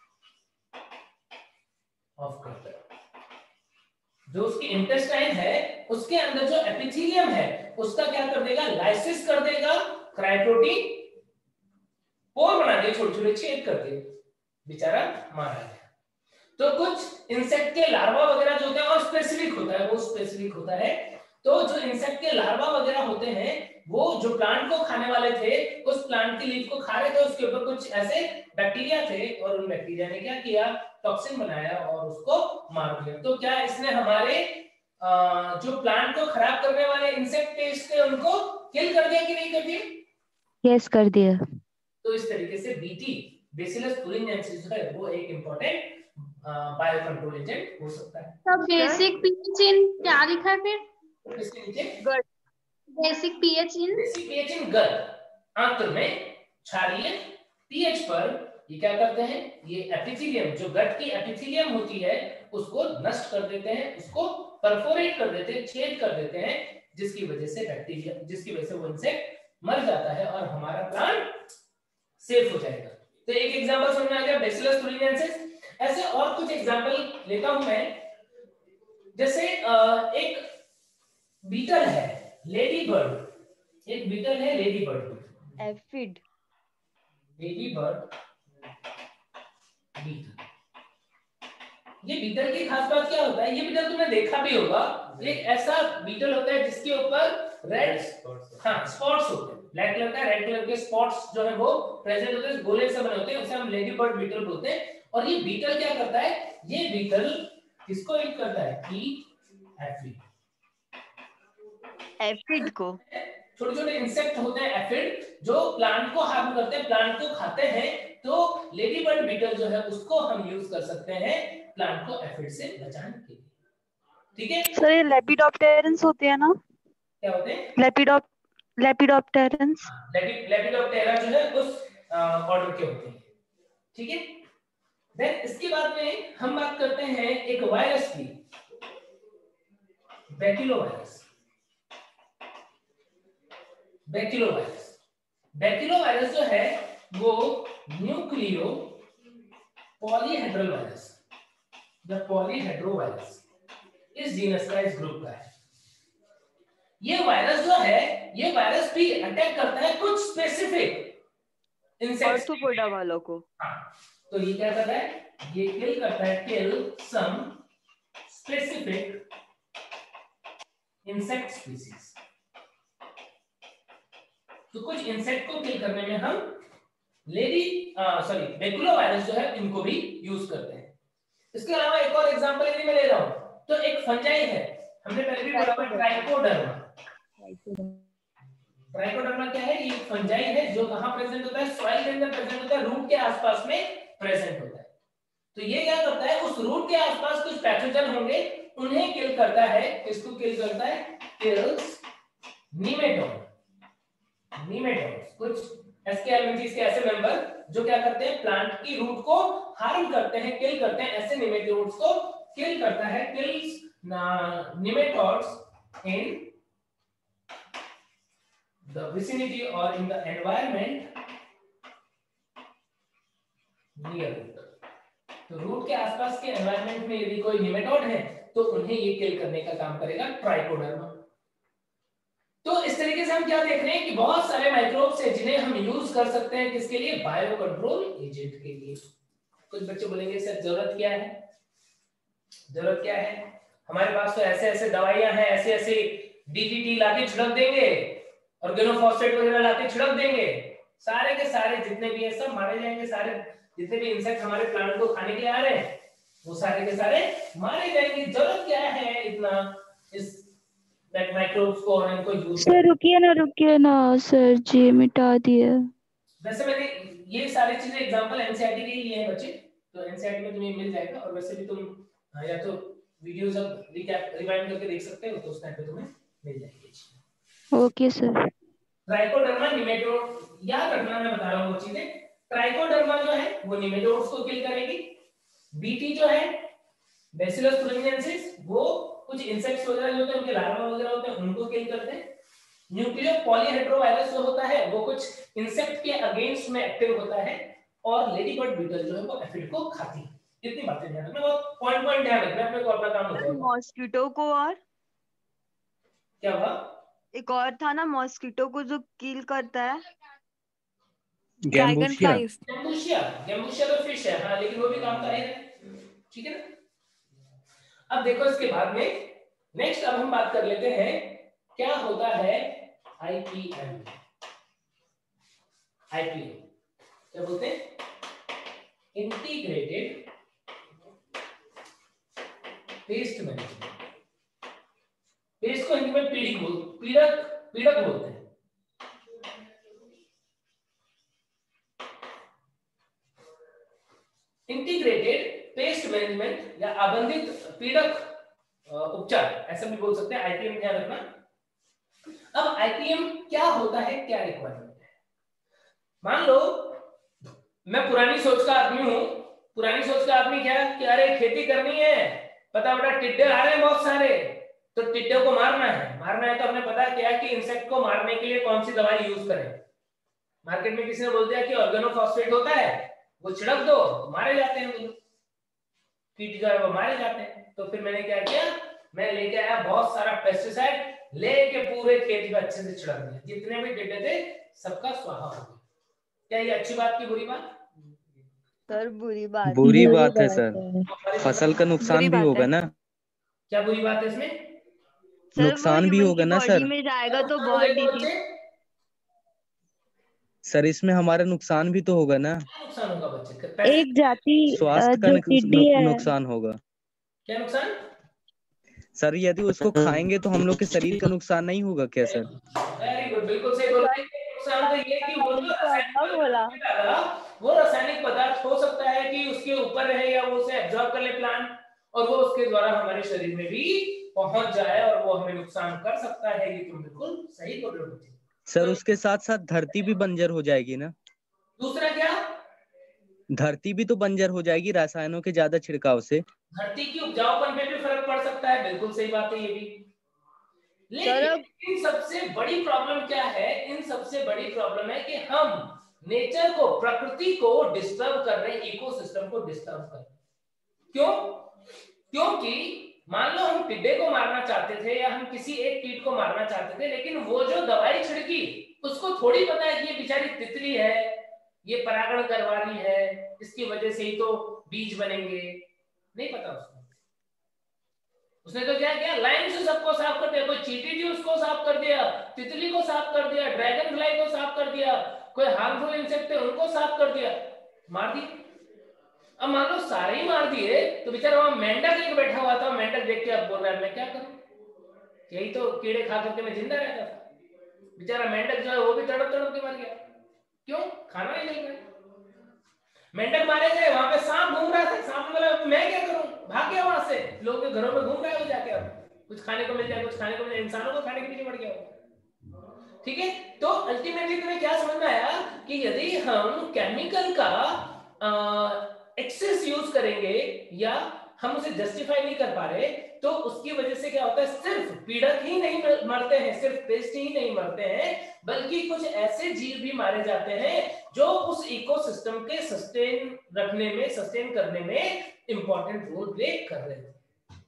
of gut. जो उसकी इंटेस्टाइन है उसके अंदर जो एपिथेलियम है उसका क्या कर देगा, लाइसिस कर देगा, क्राई प्रोटीन पोर बना के छोटे छोटे छेद करके बेचारा मारा गया। तो कुछ इंसेक्ट के लार्वा वगैरह जो होते हैं और स्पेसिफिक होता है, वो स्पेसिफिक होता है। तो जो इंसेक्ट के लार्वा वगैरह होते हैं वो जो प्लांट को खाने वाले थे, उस प्लांट की लीफ को खा रहे थे, उसके ऊपर कुछ ऐसे बैक्टीरिया थे और उन बैक्टीरिया ने क्या किया, टॉक्सिन बनाया और उसको मार दिया। तो क्या इसने हमारे जो प्लांट को खराब करने वाले इंसेक्ट पेस्ट थे उनको किल कर दिया कि नहीं कर दिया? यस, कर दिया। तो इस तरीके से बीटी बैसिलस thuringiensis है वो एक इंपॉर्टेंट बायो कंट्रोल एजेंट हो सकता है। तो बेसिक पीएच इन क्या लिखा है फिर? इसके नीचे gut, basic pH in basic pH in gut, आंत्र में क्षारीय पीएच पर ये क्या करते हैं, ये एपिथेलियम जो गट की एपिथेलियम होती है उसको नष्ट कर देते हैं, उसको परफोरेट कर देते हैं, छेद कर देते हैं, जिसकी वजह से बैक्टीरिया, जिसकी वजह से वो इंसेक्ट मर जाता है और हमारा प्लांट सेफ हो जाएगा। तो एक एग्जांपल समझ में आ गया बैसिलस thuringiensis। ऐसे और कुछ एग्जांपल लेता हूं मैं, जैसे एक बीटल है, लेडी बर्ड, एक बीटल है ladybird, aphid, ladybird beetle. ये बीटल की खास बात क्या होता है, ये बीटल तुमने देखा भी होगा, एक ऐसा बीटल होता है जिसके ऊपर रेड हाँ स्पॉट्स होते हैं, ब्लैक कलर का रेड कलर के स्पॉट्स जो है वो प्रेजेंट होते हैं, गोले से बने होते हैं, उसे हम लेडी बर्ड बीटल बोलते हैं। और ये बीटल क्या करता है, ये बीटल किसको ईट करता है, की एफिड, एफिड को। छोटे छोटे इंसेक्ट होते हैं एफिड जो प्लांट को हार्म करते हैं, प्लांट को खाते हैं। तो लेडी बर्ड बीटल जो है उसको हम यूज कर सकते हैं प्लांट को एफिड से बचाने के लिए। ठीक है सर, ये लेपिडोप्टेरन्स होते हैं ना? क्या होते हैं? लेपिडोप लेपिडोप्टेरन्स लेपिडोप्टेरा जो है उस ऑर्डर के होते हैं। ठीक है, देन इसके बाद में हम बात करते हैं एक वायरस की, बैक्टीरियोवायरस। बैक्टीरियोवायरस बैक्टीरियोवायरस जो है वो न्यूक्लियो पॉलीहेड्रल वायरस या पॉलीहेड्रोवायरस इस जीनस का, इस ग्रुप का है। ये वायरस जो है, ये वायरस भी अटैक करता है कुछ स्पेसिफिक इंसेक्ट्स वालों को। हाँ, तो ये क्या करता है, ये किल करता है, kill some specific insect species. तो कुछ इंसेक्ट को किल करने में हम लेडी सॉरी बैक्टीरियोवायरस जो है इनको भी यूज करते हैं। इसके अलावा एक और एग्जांपल यदि मैं ले रहा हूं तो एक फंजाई है, हमने पहले भी पढ़ा था ट्राइकोडर्मा। ट्राइकोडर्मा क्या है, ये फंजाई है जो कहां प्रेजेंट होता है, सॉइल के अंदर प्रेजेंट होता है, रूट के आसपास में प्रेजेंट होता है। तो ये क्या करता है, उस रूट के आसपास कुछ पैथोजन होंगे उन्हें किल करता है। किसको किल करता है, किल्स नीमेटोड नीमेटोड्स, कुछ एस्केलेंथीज के ऐसे मेंबर जो क्या करते हैं, प्लांट की रूट को हार्म करते हैं, किल करते हैं, ऐसे नीमेटोड्स को किल करता है। Kills nematodes in the vicinity or in the environment near root. तो रूट के आसपास के एनवायरनमेंट में यदि कोई निमेटोड है तो उन्हें ये किल करने का काम करेगा ट्राइकोडर्मा। तो इस तरीके से हम क्या देख रहे हैं कि बहुत सारे माइक्रोब्स हैं जिन्हें हम यूज कर सकते हैं किसके लिए, बायो कंट्रोल एजेंट के लिए। कुछ बच्चे बोलेंगे सर जरूरत क्या है, जरूरत क्या है, हमारे पास तो ऐसे ऐसे दवाइयां हैं, ऐसे ऐसे डीडीटी लाके छिड़क देंगे, ऑर्गेनोफॉस्फेट वगैरह लाके छिड़क देंगे, सारे के सारे जितने भी है सब मारे जाएंगे, सारे जितने भी इंसेक्ट हमारे प्लांट को खाने के लिए आ रहे हैं वो सारे के सारे मारे जाएंगे। जरूरत क्या है इतना इस माइक्रोब्स को और इनको यूज। सर रुकिए ना रुकिए ना सर जी मिटा दिए। वैसे मैंने ये सारी चीजें एग्जांपल एनसीईआरटी के ही लिए हैं बच्चे, तो एनसीईआरटी में तुम्हें मिल जाएगा। और वैसे भी तुम या तो वीडियोस अब रिकैप रिवाइंड करके देख सकते हो, तो उस टाइम पे तुम्हें मिल जाएगी। Okay sir. ट्राइकोडर्मा निमेटोड याद रखना, मैं बता रहा हूं वो चीजें। ट्राइकोडर्मा जो है वो निमेटोड्स को किल करेगी। बीटी जो है बैसिलस thuringiensis वो कुछ इंसेक्ट्स वगैरह जो होते हैं उनके लार्वा वगैरह होते हैं उनको किल करते हैं। न्यूक्लियो पॉलीहेड्रोवायरस जो होता है वो कुछ इंसेक्ट के अगेंस्ट में एक्टिव होता है। और लेडी बर्ड बीटल जो है वो एफिड को खाती है। इतनी बातें ध्यान रखना, बहुत पॉइंट पॉइंट ध्यान रखना, अपने को अपना काम हो जाएगा। मॉस्किटो को और क्या हुआ, एक और था ना मॉस्किटो को जो किल करता है, ड्रैगन फ्लाइज। गैम्बुशिया, गैम्बुशिया तो फिश है हाँ, लेकिन वो भी काम का है, ठीक है ना। अब देखो इसके बाद में नेक्स्ट अब हम बात कर लेते हैं क्या होता है आईपीएम। आईपीएम क्या बोलते हैं, इंटीग्रेटेड पेस्ट मैनेजमेंट। पेस्ट को हिंदी में पीड़ित बोल पीड़क पीड़क बोलते हैं। इंटीग्रेटेड पेस्ट मैनेजमेंट या आबंधित पीड़क उपचार ऐसा भी बोल सकते हैं। आईपीएम ध्यान रखना। अब आईपीएम क्या होता है, क्या रिक्वायरमेंट है। मान लो मैं पुरानी सोच का आदमी हूं, पुरानी सोच का आदमी क्या कि अरे खेती करनी है, पता बता टिड्डे आ रहे हैं बहुत सारे, तो टिड्डे को मारना है। मारना है तो हमने पता किया कि इंसेक्ट को मारने के लिए कौन सी दवाई यूज करें। मार्केट में किसी ने बोल दिया कि ऑर्गेनोफॉस्फेट होता है वो छिड़क दो, मारे जाते हैं वो लोग, कीट जो है वो मारे जाते हैं। तो फिर मैंने क्या किया, मैं लेके आया बहुत सारा पेस्टिसाइड, लेके पूरे खेत में अच्छे से छिड़क दिया, जितने भी टिड्डे थे सबका स्वाहा हो गया। क्या ये अच्छी बात की बुरी बात? सर बुरी बात बुरी बात है सर, फसल का नुकसान भी होगा ना। क्या बुरी बात है इसमें? नुकसान भी होगा ना सर। में जाएगा तो बहुत डिजीज। सर इसमें हमारा नुकसान भी तो होगा ना। नुकसान होगा बच्चे, एक जाति स्वास्थ्य का जो टिड्डी है नुकसान होगा। क्या नुकसान? सर यदि उसको खाएंगे तो हम लोग के शरीर का नुकसान नहीं होगा क्या सर? वेरी गुड, बिल्कुल सही बोल रहे हैं। नुकसान तो ये कि वो जो रासायनिक बोला वो रासायनिक पदार्थ हो सकता है कि उसके ऊपर रहे या वो उसे एब्जॉर्ब कर ले प्लांट, और वो उसके द्वारा हमारे शरीर में भी पहुंच जाए और वो हमें नुकसान कर सकता है। ये तुम बिल्कुल सही बोल रहे हो सर। उसके साथ साथ धरती भी बंजर हो जाएगी ना। दूसरा क्या? धरती भी तो बंजर हो जाएगी रासायनों के ज्यादा छिड़काव से। धरती की उपजाऊपन पे भी फर्क पड़ सकता है, बिल्कुल सही बात है ये भी। लेकिन इन सबसे बड़ी प्रॉब्लम क्या है? इन सबसे बड़ी प्रॉब्लम है कि हम नेचर को, प्रकृति को डिस्टर्ब कर रहे हैं, इकोसिस्टम को डिस्टर्ब कर रहे हैं। क्यों? क्योंकि मान लो हम टिड्डे को मारना चाहते थे या हम किसी एक कीट को मारना चाहते थे, लेकिन वो जो दवाई छिड़की उसको थोड़ी पता है कि ये बेचारी तितली है, ये परागण करवा रही है, इसकी वजह से ही तो बीज बनेंगे, नहीं पता उसको। उसने तो क्या किया, लाइन से सबको साफ कर दिया। कोई चींटी थी उसको साफ कर दिया, तितली को साफ कर दिया, ड्रैगन फ्लाई को साफ कर दिया, कोई हार्मफुल इंसेक्ट थे उनको साफ कर दिया, मार दिया। अब मान लो सारे ही मार दिए तो बेचारा वहां मेंढक एक बैठा हुआ था, मेंढक देख के अब बोल रहा है मैं क्या करूं, यही तो कीड़े खा करके मैं जिंदा रहता था। बेचारा मेंढक जो है वो भी तड़प तड़प के मर गया। क्यों? खाना ही नहीं मिला। मेंढक मारे गए, वहां पे सांप घूम रहा था, सांप बोला मैं क्या करूं, भाग गया वहां से। लोगों के घरों में घूम रहा है वो जाके, अब कुछ खाने को मिल जाए, कुछ खाने को मिल जाए, इंसानों को खाने के पीछे पड़ गया। ठीक है, तो अल्टीमेटली तुम्हें क्या समझ में आया कि यदि हम केमिकल का एक्सेस यूज करेंगे या हम उसे जस्टिफाई नहीं कर पा रहे, तो उसकी वजह से क्या होता है, सिर्फ पीड़क ही नहीं मरते हैं, सिर्फ पेस्ट ही नहीं मरते हैं, बल्कि कुछ ऐसे जीव भी मारे जाते हैं जो उस इकोसिस्टम के सस्टेन रखने में, सस्टेन करने में इंपॉर्टेंट रोल प्ले कर रहे हैं।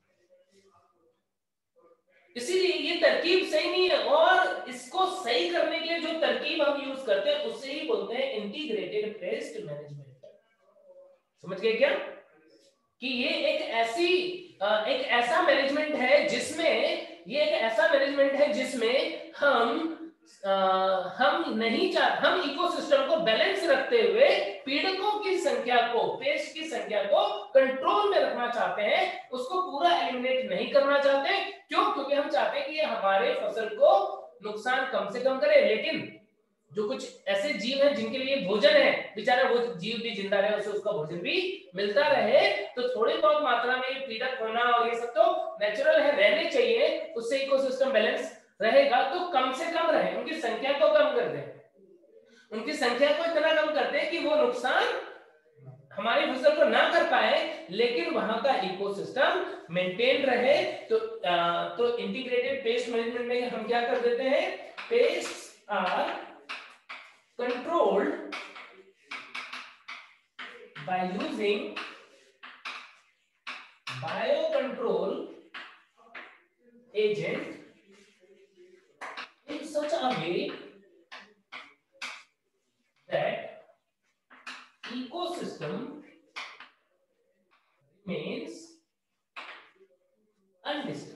इसीलिए ये तरकीब सही नहीं है, और इसको सही करने के लिए जो तरकीब हम यूज करते हैं उसे ही बोलते हैं इंटीग्रेटेड पेस्ट मैनेजमेंट। समझ गए क्या, कि ये एक ऐसी एक ऐसा मैनेजमेंट है जिसमें ये एक ऐसा मैनेजमेंट है जिसमें हम आ, हम नहीं चाह हम इकोसिस्टम को बैलेंस रखते हुए पीड़कों की संख्या को, पेस्ट की संख्या को कंट्रोल में रखना चाहते हैं, उसको पूरा एलिमिनेट नहीं करना चाहते। क्यों? क्योंकि हम चाहते हैं कि ये हमारे फसल को नुकसान कम से कम करे, लेकिन जो कुछ ऐसे जीव हैं जिनके लिए भोजन है, बेचारा वो जीव भी जिंदा रहे, उसे उसका भोजन भी मिलता रहे, तो थोड़ी बहुत मात्रा में ये पीड़क होना और ये सब तो नेचुरल है, रहने चाहिए, उससे इकोसिस्टम बैलेंस रहेगा, तो कम से कम रहे, उनकी संख्या को कम कर दें, उनकी संख्या को इतना कम कर दें कि वो नुकसान हमारी फसल को ना कर पाए, लेकिन वहां का इकोसिस्टम मेंटेन रहे। तो आ, तो इंटीग्रेटेड पेस्ट मैनेजमेंट में हम क्या कर देते हैं, pest are controlled by using biocontrol agent in such a way that ecosystem remains undisturbed.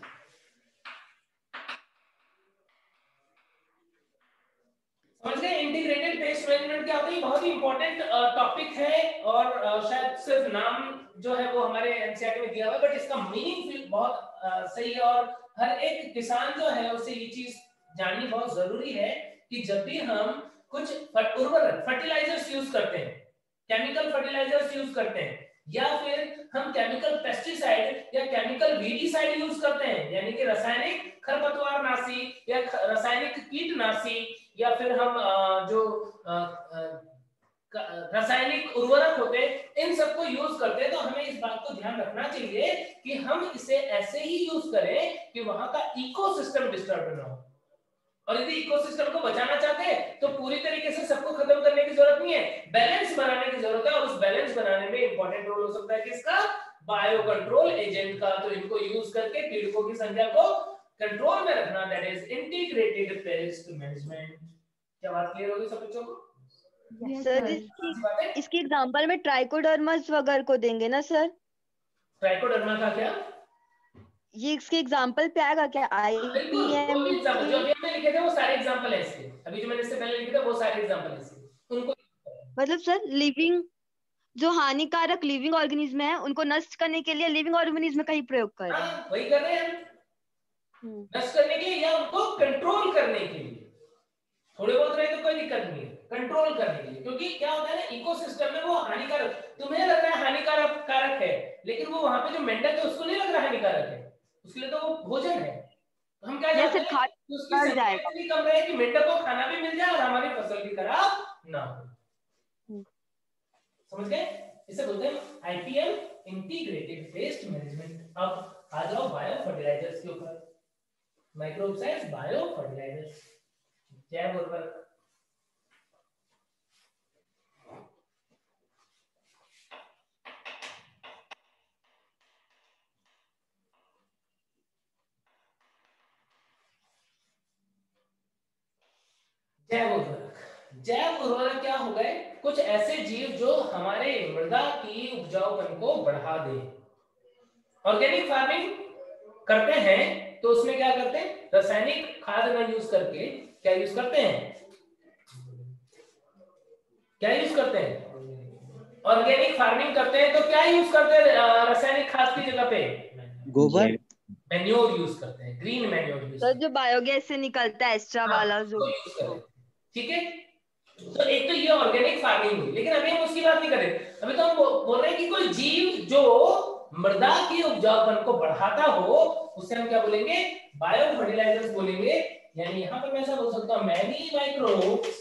समझ गए इंटीग्रेटेड पेस्ट मैनेजमेंट क्या होता है? बहुत ही इंपॉर्टेंट टॉपिक है, और uh, शायद सिर्फ नाम जो है वो हमारे एनसीईआरटी में दिया हुआ है, बट इसका मीनिंग बहुत uh, सही है, और हर एक किसान जो है उसे ये चीज जाननी बहुत जरूरी है कि जब भी हम कुछ उर्वरक फर्टिलाइजर्स यूज करते हैं, केमिकल फर्टिलाइजर्स यूज करते हैं, या फिर हम केमिकल पेस्टिसाइड या केमिकल वीडीसाइड यूज करते हैं, यानी कि रासायनिक खरपतवार नाशी या रासायनिक कीटनाशी, या फिर हम जो रासायनिक उर्वरक होते हैं, इन सबको यूज करते हैं, तो हमें इस बात को ध्यान रखना चाहिए कि हम इसे ऐसे ही यूज करें कि वहां का इकोसिस्टम डिस्टर्ब ना हो। और यदि इकोसिस्टम को बचाना चाहते हैं तो पूरी तरीके से सबको खत्म करने की जरूरत नहीं है, बैलेंस बनाने की जरूरत है, और उस बैलेंस बनाने में इंपॉर्टेंट रोल हो सकता है किसका, बायो कंट्रोल एजेंट का। तो इनको यूज करके कीड़ों की संख्या को कंट्रोल में रखना, that is integrated pest management. क्या बात क्लियर होगी सब बच्चों को? सर इसकी इसकी एग्जांपल में ट्राइकोडर्मास वगैरह को देंगे ना सर? ट्राइकोडर्मा का क्या, ये इसके एग्जांपल पे आएगा क्या? आई पी एम जो अभी हमने लिखे थे वो सारे एग्जांपल है इसके, अभी जो मैंने इससे पहले लिखे थे वो सारे एग्जांपल है इसके। उनको मतलब सर लिविंग जो हानिकारक लिविंग ऑर्गेनिज्म है उनको नष्ट करने के लिए लिविंग ऑर्गेनिज्म का ही प्रयोग कर रहे हैं। हाँ, वही कर रहे हैं हम, नष्ट करने के लिए या उनको कंट्रोल करने के लिए। थोड़े बहुत रहे तो कोई दिक्कत नहीं है, कंट्रोल करने के लिए, क्योंकि क्या होता है ना, इकोसिस्टम में वो हानिकारक, तुम्हें लग रहा है हानिकारक कारक है, लेकिन वो वहां पे जो मेंढक है उसको नहीं लग रहा हानिकारक है, उसके लिए तो वो भोजन है। तो हम क्या चाहते हैं कि उसकी संख्या इतनी कम रहे कि मेंढक को खाना भी मिल जाए और हमारी फसल भी खराब ना हो। समझ गए? इसे बोलते हैं आईपीएम, इंटीग्रेटेड पेस्ट मैनेजमेंट। अब आ जाओ बायो फर्टिलाइजर्स के ऊपर, माइक्रोब्साइड्स, बायो फर्टिलाइजर्स, जैव उर्वरक। जैव उर्वरक, जैव उर्वरक क्या हो गए? कुछ ऐसे जीव जो हमारे मृदा की उपजाऊपन को बढ़ा दे। ऑर्गेनिक फार्मिंग करते हैं तो उसमें क्या करते हैं, रासायनिक खाद ना यूज करके क्या यूज करते हैं, क्या यूज करते हैं? ऑर्गेनिक फार्मिंग करते हैं तो क्या यूज करते हैं रासायनिक खाद की जगह पे? गोबर, मैन्योर यूज करते हैं, ग्रीन मैन्योर यूज करते हैं, जो बायोगैस से निकलता है एक्स्ट्रा वाला जो। ठीक है, तो एक तो ये ऑर्गेनिक फार्मिंग हुई, लेकिन अभी हम उसकी बात नहीं कर रहे। अभी तो हम बोल रहे हैं कि कोई जीव जो मृदा की उपजाऊपन को बढ़ाता हो उसे हम क्या बोलेंगे? बायो फर्टिलाइजर्स बोलेंगे। यानी यहां पर मैं ऐसा बोल सकता हूं, many microbes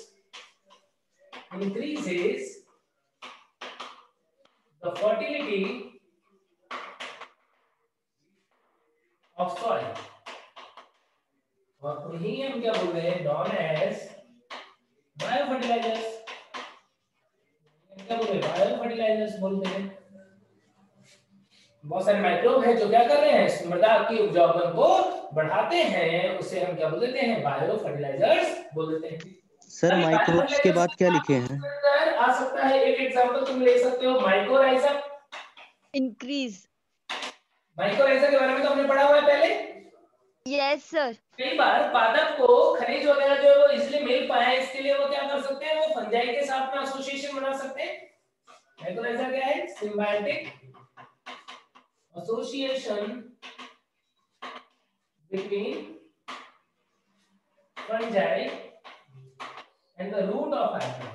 increases the fertility उन्हीं हम क्या बोल रहे हैं, नॉन एज बायो फर्टिलाइजर्स। क्या बोल रहे हैं, बायो फर्टिलाइजर्स बोलते हैं। बहुत सारे माइक्रोब हैं जो क्या कर रहे हैं, मृदा की उपजाऊपन को बढ़ाते हैं, उसे हम क्या बोल देते हैं, बायो फर्टिलाइजर्स बोल देते हैं। सर माइक्रोब्स के बाद क्या लिखे हैं? आ सकता है एक एग्जांपल तुम ले सकते हो, माइकोराइजा, इंक्रीज। माइकोराइजा के बारे में तो हमने पढ़ा हुआ है पहले। Yes sir. कई बार पादप को खनिज वगैरह जो है वो इसलिए मिल पाए, इसके लिए वो क्या कर सकते हैं, वो फंजाई के साथ में एसोसिएशन बना सकते हैं। माइकोराइजा क्या है, symbiotic association between fungi and the root of algae।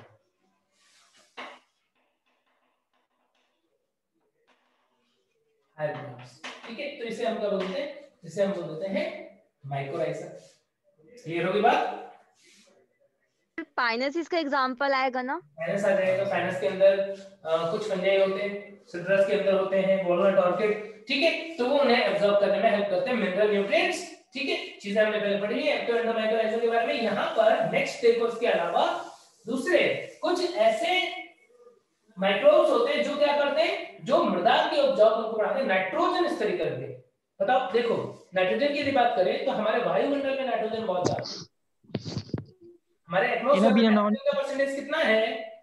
ठीक है, तो इसे हम क्या बोलते हैं, इसे हम बोल देते हैं माइकोराइजा। क्लियर होगी बात? पाइनस इसका एग्जांपल आएगा ना? पाइनस आ जाएगा। पाइनस के अंदर आ, कुछ फंजाई होते हैं, सिट्रस के अंदर होते हैं वॉलनट, ऑर्किड, ठीक है, तो वो उन्हें एब्जॉर्ब करने में हेल्प करते हैं मिनरल न्यूट्रिएंट्स। ठीक है, चीजें हमने पहले पढ़ी है एक्टिव एंडोमाइकोराइजा के बारे में। यहाँ पर नेक्स्ट देखो, इसके अलावा दूसरे कुछ ऐसे माइक्रोब्स होते हैं जो क्या करते हैं, जो मृदा के उपजाऊपन को बढ़ाते हैं, नाइट्रोजन स्थिरीकरण करते हैं। बताओ, देखो नाइट्रोजन की यदि बात करें तो हमारे वायुमंडल में नाइट्रोजन बहुत ज्यादा है। हमारे एटमॉस्फेयर में नाइट्रोजन का परसेंटेज कितना है?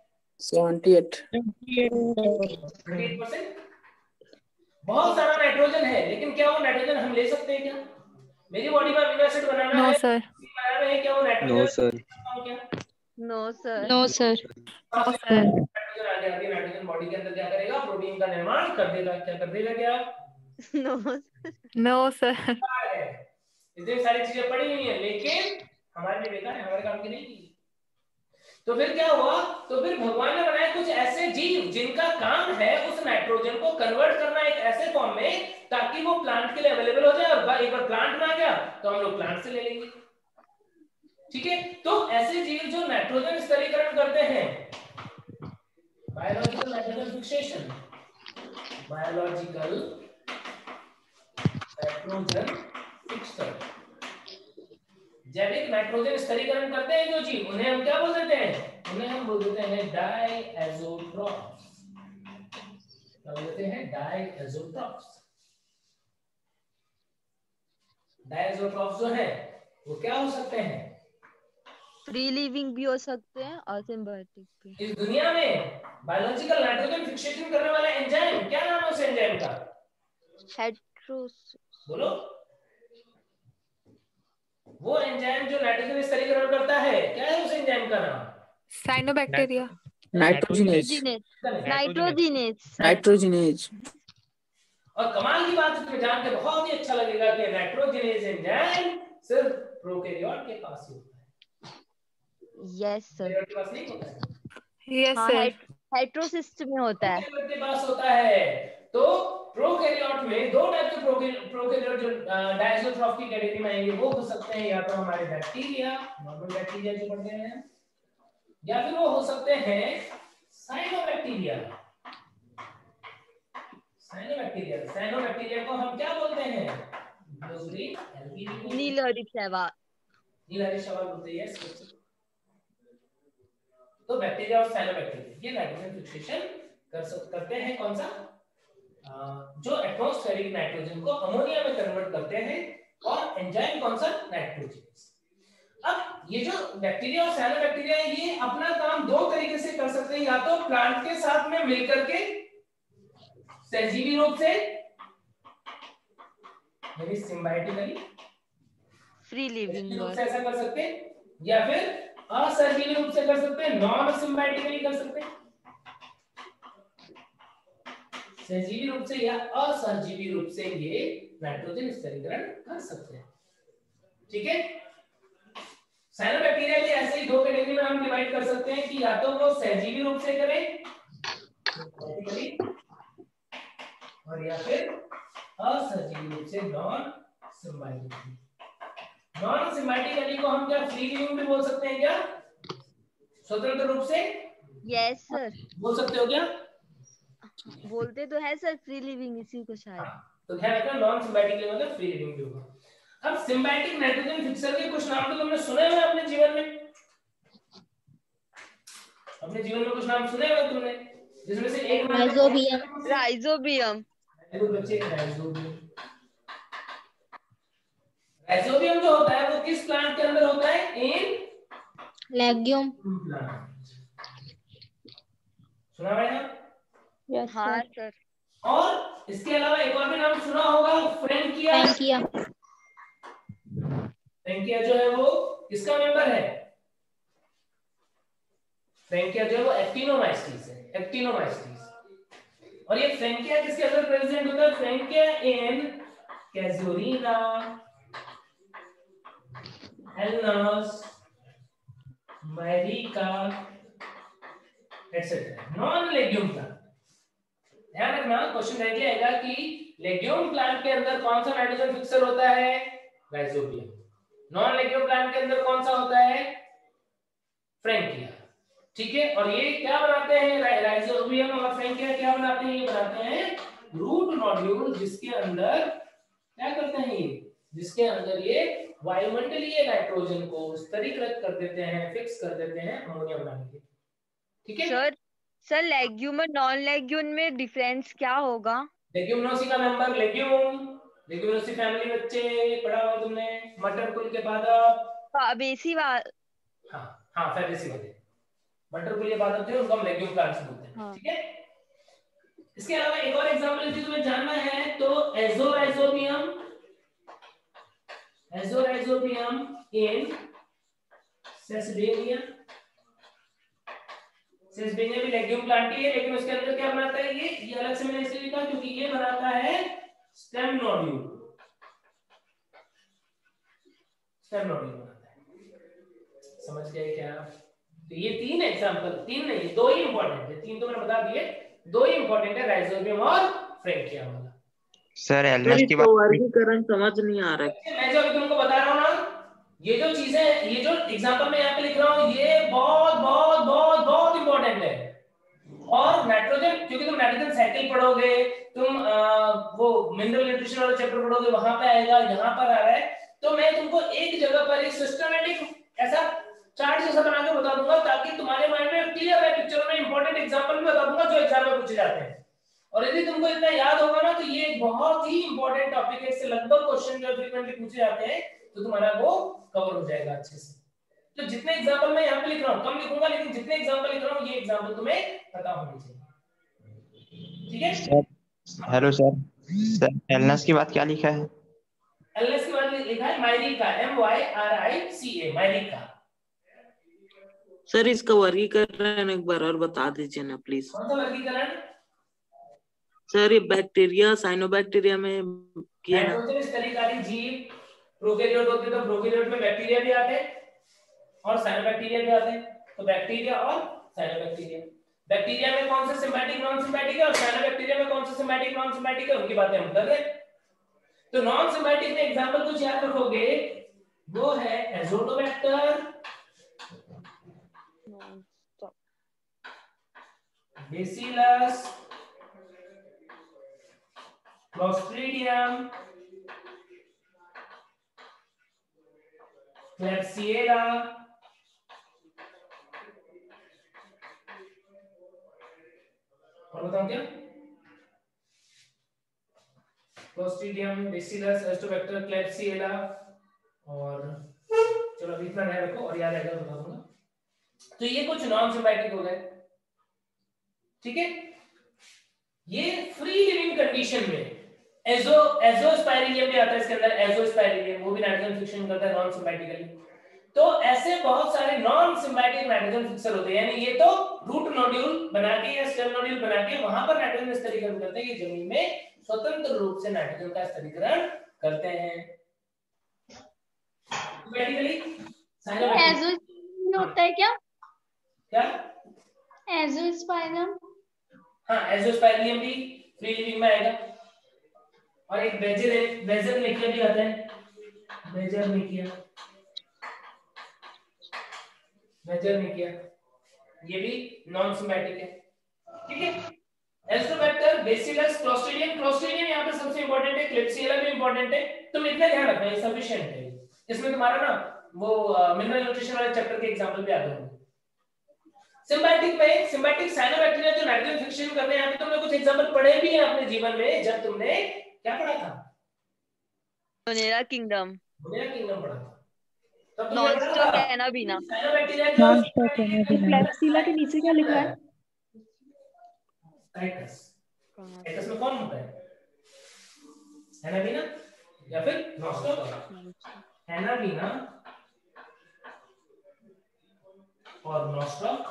अठहत्तर परसेंट। बहुत सारा नाइट्रोजन है, लेकिन क्या वो नाइट्रोजन हम ले सकते हैं क्या? मेरी बॉडी में अमीनो एसिड बनाना नो है, सर। बनाना है, क्या वो nitrogen? No sir. No sir. No sir. No sir. Nitrogen आ गया, नाइट्रोजन बॉडी के अंदर क्या करेगा, प्रोटीन का निर्माण कर देगा। क्या कर देगा? क्या? No no sir. इतनी सारी चीजें पड़ी हुई हैं, लेकिन हमारे लिए बेकार है, हमारे काम की नहीं की। तो फिर क्या हुआ, तो फिर भगवान ने बनाए कुछ ऐसे जीव जिनका काम है उस नाइट्रोजन को कन्वर्ट करना एक ऐसे फॉर्म में ताकि वो प्लांट के लिए अवेलेबल हो जाए, और एक बार प्लांट में आ गया तो हम लोग प्लांट से ले लेंगे। ठीक है, तो ऐसे जीव जो नाइट्रोजन स्थिरीकरण करते हैं, biological nitrogen fixation, biological nitrogen fixation, जैविक नाइट्रोजन स्थिरीकरण करते हैं जो जीव, उन्हें हम क्या बोल देते हैं, उन्हें हम बोल देते हैं डायएज़ोट्रॉफ्स। क्या बोलते हैं? डायएज़ोट्रॉफ्स। डायएज़ोट्रॉफ्स जो है वो क्या हो सकते हैं? फ्री लिविंग भी हो सकते हैं और सिम्बायोटिक भी। इस दुनिया में बायोलॉजिकल नाइट्रोजन फिक्सेशन करने वाला एंजाइम, क्या नाम है उस एंजाइम का? हेट्रोस। बोलो। वो एंजाइम जो नाइट्रोजन स्थिरीकरण करता है, क्या है उस एंजाइम का नाम? साइनोबैक्टीरिया। नाइट्रोजिनेज। नाइट्रोजिनेज। नाइट्रोजिनेज। और कमाल की बात तुम्हें जान के बहुत ही अच्छा लगेगा कि नाइट्रोजिनेज एंजाइम सिर्फ प्रोकैरियोट के पास ही होता है। Yes sir. के पास नहीं होता है। Yes sir. हेट्रोसिस्ट में होता है। के पास होता है। तो प्रोकैरियोट में दो टाइप के प्रोकैरियोट जो डायएज़ोट्रॉफ की कैटेगरी में आएंगे, वो हो सकते हैं या तो हमारे बैक्टीरिया, नॉर्मल बैक्टीरिया जो पढ़ते हैं, या फिर वो हो सकते हैं साइनोबैक्टीरिया। साइनोबैक्टीरिया साइनोबैक्टीरिया को हम क्या बोलते हैं? नीलहरित शैवाल। नीलहरित शैवाल बोलते हैं। तो बैक्टीरिया और साइनोबैक्टीरिया ये नाइट्रोजन फिक्सेशन कर सकते करते हैं। कौन सा? जो एटमॉस्फेरिक नाइट्रोजन को अमोनिया में कन्वर्ट करते हैं, और एंजाइम कौन सा? नाइट्रोजिनेज। अब ये जो बैक्टीरिया और साइनोबैक्टीरिया है, ये अपना काम दो तरीके से कर सकते हैं, या तो प्लांट के साथ में मिलकर के सहजीवी रूप से, यानी सिम्बायोटिकली फ्री लिविंग रूप से ऐसा कर सकते हैं, या फिर असहजीवी रूप से कर सकते हैं, नॉन सिम्बायोटिकली कर सकते हैं, सहजीवी रूप से या असहजीवी रूप से ये नाइट्रोजन स्थिरीकरण कर सकते हैं। ठीक है, साइनोबैक्टीरिया भी ऐसे ही दो कैटेगरी में हम डिवाइड कर सकते हैं कि या तो वो सहजीवी रूप से करें और या फिर असहजीवी रूप से, नॉन सिम्बायोटिकली। नॉन सिम्बायोटिकली को हम क्या फ्री लिविंग भी बोल सकते हैं क्या? स्वतंत्र रूप से? Yes sir. बोल सकते हो क्या? बोलते तो है सर फ्री लिविंग इसी को शायद। तो ध्यान रखना, नॉन सिम्बायोटिकली मतलब फ्री लिविंग भी होगा। अब सिम्बायोटिक नाइट्रोजन फिक्सर के कुछ नाम तो तुमने सुने हुए अपने जीवन में, अपने जीवन में कुछ नाम सुने हुए तुमने, जिसमें से एक नाम राइजोबियम। राइजोबियम बच्चे राइजोबियम। राइजोबियम जो होता है वो किस प्लांट के अंदर होता है? In legume. सुना भाई ना? यस हाँ सर। सर। और इसके अलावा एक और भी नाम सुना होगा, फ्रेंकिया। फ्रेंकिया। फ्रेंकिया जो है वो किसका मेंबर है? फ्रेंकिया जो है वो एक्टिनोमाइस्टीज है, एक्टिनोमाइस्टीज। और ये फ्रेंकिया किसके अंदर प्रेजेंट होता है? Frankia in casuarina, alnus, myrica etcetera. Non legume plant, ध्यान रखना क्वेश्चन रह जाएगा कि लेग्यूम प्लांट के अंदर कौन सा नाइट्रोजन फिक्सर होता है? राइजोबियम। नॉन लेग्यूम प्लांट के अंदर कौन सा होता है? फ्रेंकिया। ठीक है, और ये क्या बनाते हैं? राइजोबियम और फ्रेंकिया क्या बनाते हैं? ये बनाते हैं रूट नोड्यूल, जिसके अंदर क्या करते हैं ये? जिसके अंदर ये वायुमंडलीय नाइट्रोजन को स्तरीकृत कर देते हैं, फिक्स कर देते हैं अमोनिया बनाने के। ठीक है सर। सर लेग्यूम और नॉन लेग्यूम में डिफरेंस क्या होगा? लेग्यूमिनोसी का मेंबर लेग्यूम, लेग्यूमिनोसी फैमिली बच्चे पढ़ा हुआ तुमने, मटर कुल के पादप। फैबेसी वाल हाँ हाँ फैबेसी वाले मटर कुल के पादप थे, उनको हम लेग्यूम प्लांट्स बोलते हैं। हाँ। ठीक है, इसके अलावा एक और एग्जांपल यदि तुम्हें जानना है तो azorhizobium, azorhizobium in sesbania. Sesbania भी लेग्यूम प्लांट ही है, लेकिन उसके अंदर क्या बनाता है ये? ये अलग से मैंने इसलिए लिखा क्योंकि ये बनाता है स्टेम नोड्यूल, स्टेम नोड्यूल बनाता है। समझ गए क्या? तो ये तीन एग्जांपल, तीन नहीं दो ही इंपॉर्टेंट है, तीन तो मैंने बता दिए, दो ही इंपॉर्टेंट है, राइजोबियम और फ्रेंकिया वाला। सर एल्नस की बात वर्गीकरण समझ नहीं आ रहा है। मैं जो अभी तुमको बता रहा हूँ ना, ये जो चीजें, ये जो एग्जांपल मैं यहाँ पे लिख रहा हूँ, ये बहुत बहुत बहुत बहुत इंपॉर्टेंट है। और नाइट्रोजन, क्योंकि तुम नाइट्रोजन साइकिल पढ़ोगे, तुम आ, वो मिनरल न्यूट्रिशन वाला चैप्टर पढ़ोगे, वहां पे आएगा, यहाँ पर आ रहा है, तो मैं तुमको एक जगह पर एक सिस्टमैटिक ऐसा चार्ट जैसा बना के बता दूंगा, ताकि तुम्हारे माइंड में क्लियर रहे पिक्चर में। इंपॉर्टेंट एग्जांपल भी बता दूंगा जो एग्जाम में पूछे जाते हैं। और यदि तुमको इतना याद होगा ना, तो ये एक बहुत ही इंपॉर्टेंट टॉपिक है, इससे लगभग क्वेश्चन जो फ्रीक्वेंटली पूछे जाते हैं, तो तुम्हारा वो कवर हो जाएगा अच्छे से। तो जितने एग्जांपल मैं यहाँ पे लिख रहा हूँ, कम लिखूंगा, लेकिन जितने एग्जांपल लिख रहा हूँ, ये एग्जांपल तुम्हें पता होनी चाहिए। ठीक है sir? Hello sir, sir alnus की बात क्या लिखा है? एल्नस की बात लिखा है myrica, M Y R I C A, myrica. Sir इसका वर्गीकरण एक बार और बता दीजिए ना प्लीज। कौन सा वर्गीकरण? सर ये बैक्टीरिया, साइनोबैक्टीरिया में किया ना। नाइट्रोजन स्तरीकारी जीव प्रोकैरियोट होते, तो प्रोकैरियोट में बैक्टीरिया भी आते हैं और साइनोबैक्टीरिया भी आते हैं। तो बैक्टीरिया और साइनोबैक्टीरिया, बैक्टीरिया में कौन सा सिम्बायोटिक नॉन सिम्बायोटिक है, और साइनोबैक्टीरिया में कौन सा सिम्बायोटिक नॉन सिम्बायोटिक है, उनकी बातें हम कर रहे हैं। तो नॉन सिम्बायोटिक में एग्जांपल कुछ याद रखोगे, वो है एजोटोबैक्टर, बेसिलस, क्लोस्ट्रीडियम, क्लेब्सिएला, और बताऊं क्या? क्लोस्ट्रीडियम, बेसिलस, एस्टोबैक्टर, क्लेब्सिएला, और चलो अभी इतना ध्यान रखो और याद आएगा बता दूंगा। तो ये कुछ नॉन सिम्बायोटिक हो गए। ठीक है, ये फ्री लिविंग कंडीशन में एजो एजोस्पाइरिलियम भी आता है इसके अंदर, एजोस्पाइरिलियम, वो भी नाइट्रोजन फिक्शन करता है नॉन सिम्बायोटिकली। तो ऐसे बहुत सारे नॉन सिम्बायोटिक नाइट्रोजन फिक्सर होते हैं, यानी ये तो रूट नोड्यूल बना के या स्टेम नोड्यूल बना के वहां पर नाइट्रोजन स्तरीकरण करते हैं, ये जमीन में स्वतंत्र रूप से नाइट्रोजन का स्तरीकरण करते हैं। सिम्बायोटिकली एजो होता है क्या? क्या? एजोस्पाइरम। हाँ, एजोस्पाइरिलियम भी फ्री लिविंग में आएगा। और एक बेजर बेजर निकिया भी आता है, बेजर निकिया, बेजर निकिया, ये भी नॉन सिम्बायोटिक है। ठीक है, एस्टोबैक्टर बेसिलस, क्लोस्ट्रिडियम, क्लोस्ट्रिडियम यहाँ पे सबसे इंपॉर्टेंट है, क्लिप्सिएला भी इंपॉर्टेंट है, तुम इतना ध्यान रखना, ये सफिशिएंट है। इसमें तुम्हारा ना वो मिनरल न्यूट्रिशन वाले चैप्टर के एग्जांपल भी आते होंगे। सिम्बायोटिक में सिम्बायोटिक साइनोबैक्टीरिया जो नाइट्रोजन फिक्सेशन करते हैं, यहाँ पे तुमने कुछ एग्जांपल पढ़े भी हैं अपने जीवन में, जब तुमने क्या पढ़ा था, मोनेरा किंगडम, मोनेरा किंगडम पढ़ा था, तब तुमने नॉन पढ़ा स्टॉप था है ना बिना, साइनोबैक्टीरिया जो नॉन स्टॉप है ना बिना। क्लेप्सिला के नीचे क्या लिखा है? साइटस, साइटस में कौन होता है, एनाबीना या फिर नॉस्टॉक, एनाबीना और नॉस्टॉक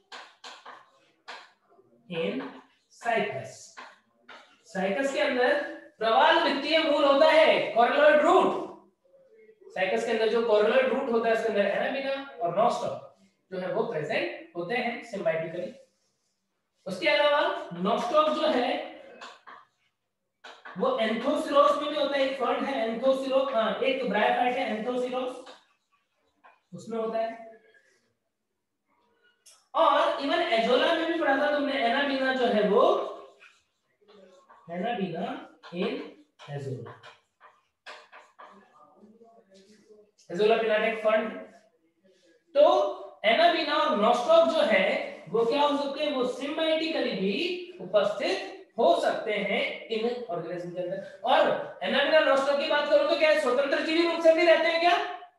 इन साइटस। साइटस के अंदर प्रवाल वित्तीय मूल होता है, कोरलोइड रूट। साइटस के अंदर जो कोरलोइड रूट होता है उसके अंदर एनाबीना और नॉस्टॉक जो है वो प्रेजेंट होते हैं सिम्बायोटिकली। उसके अलावा नॉस्टॉक जो है वो एंथोसिरोस में भी होता है, एक फर्ड है एंथोसिरोस, हाँ एक ब्रायोफाइट है एंथोसिरोस, उसमें होता है। और इवन एजोला में भी पढ़ा था तुमने, एनाबीना जो है वो anabaena in azolla, azolla pinnata फंड। तो एनाबीना और नॉस्टॉक जो है वो क्या हो सकते हैं, वो सिम्बायोटिकली भी उपस्थित हो सकते हैं इन ऑर्गेनिज्म के अंदर। और एनाबीना नॉस्टॉक की बात करो तो क्या स्वतंत्र जीवी रूप से भी रहते हैं क्या?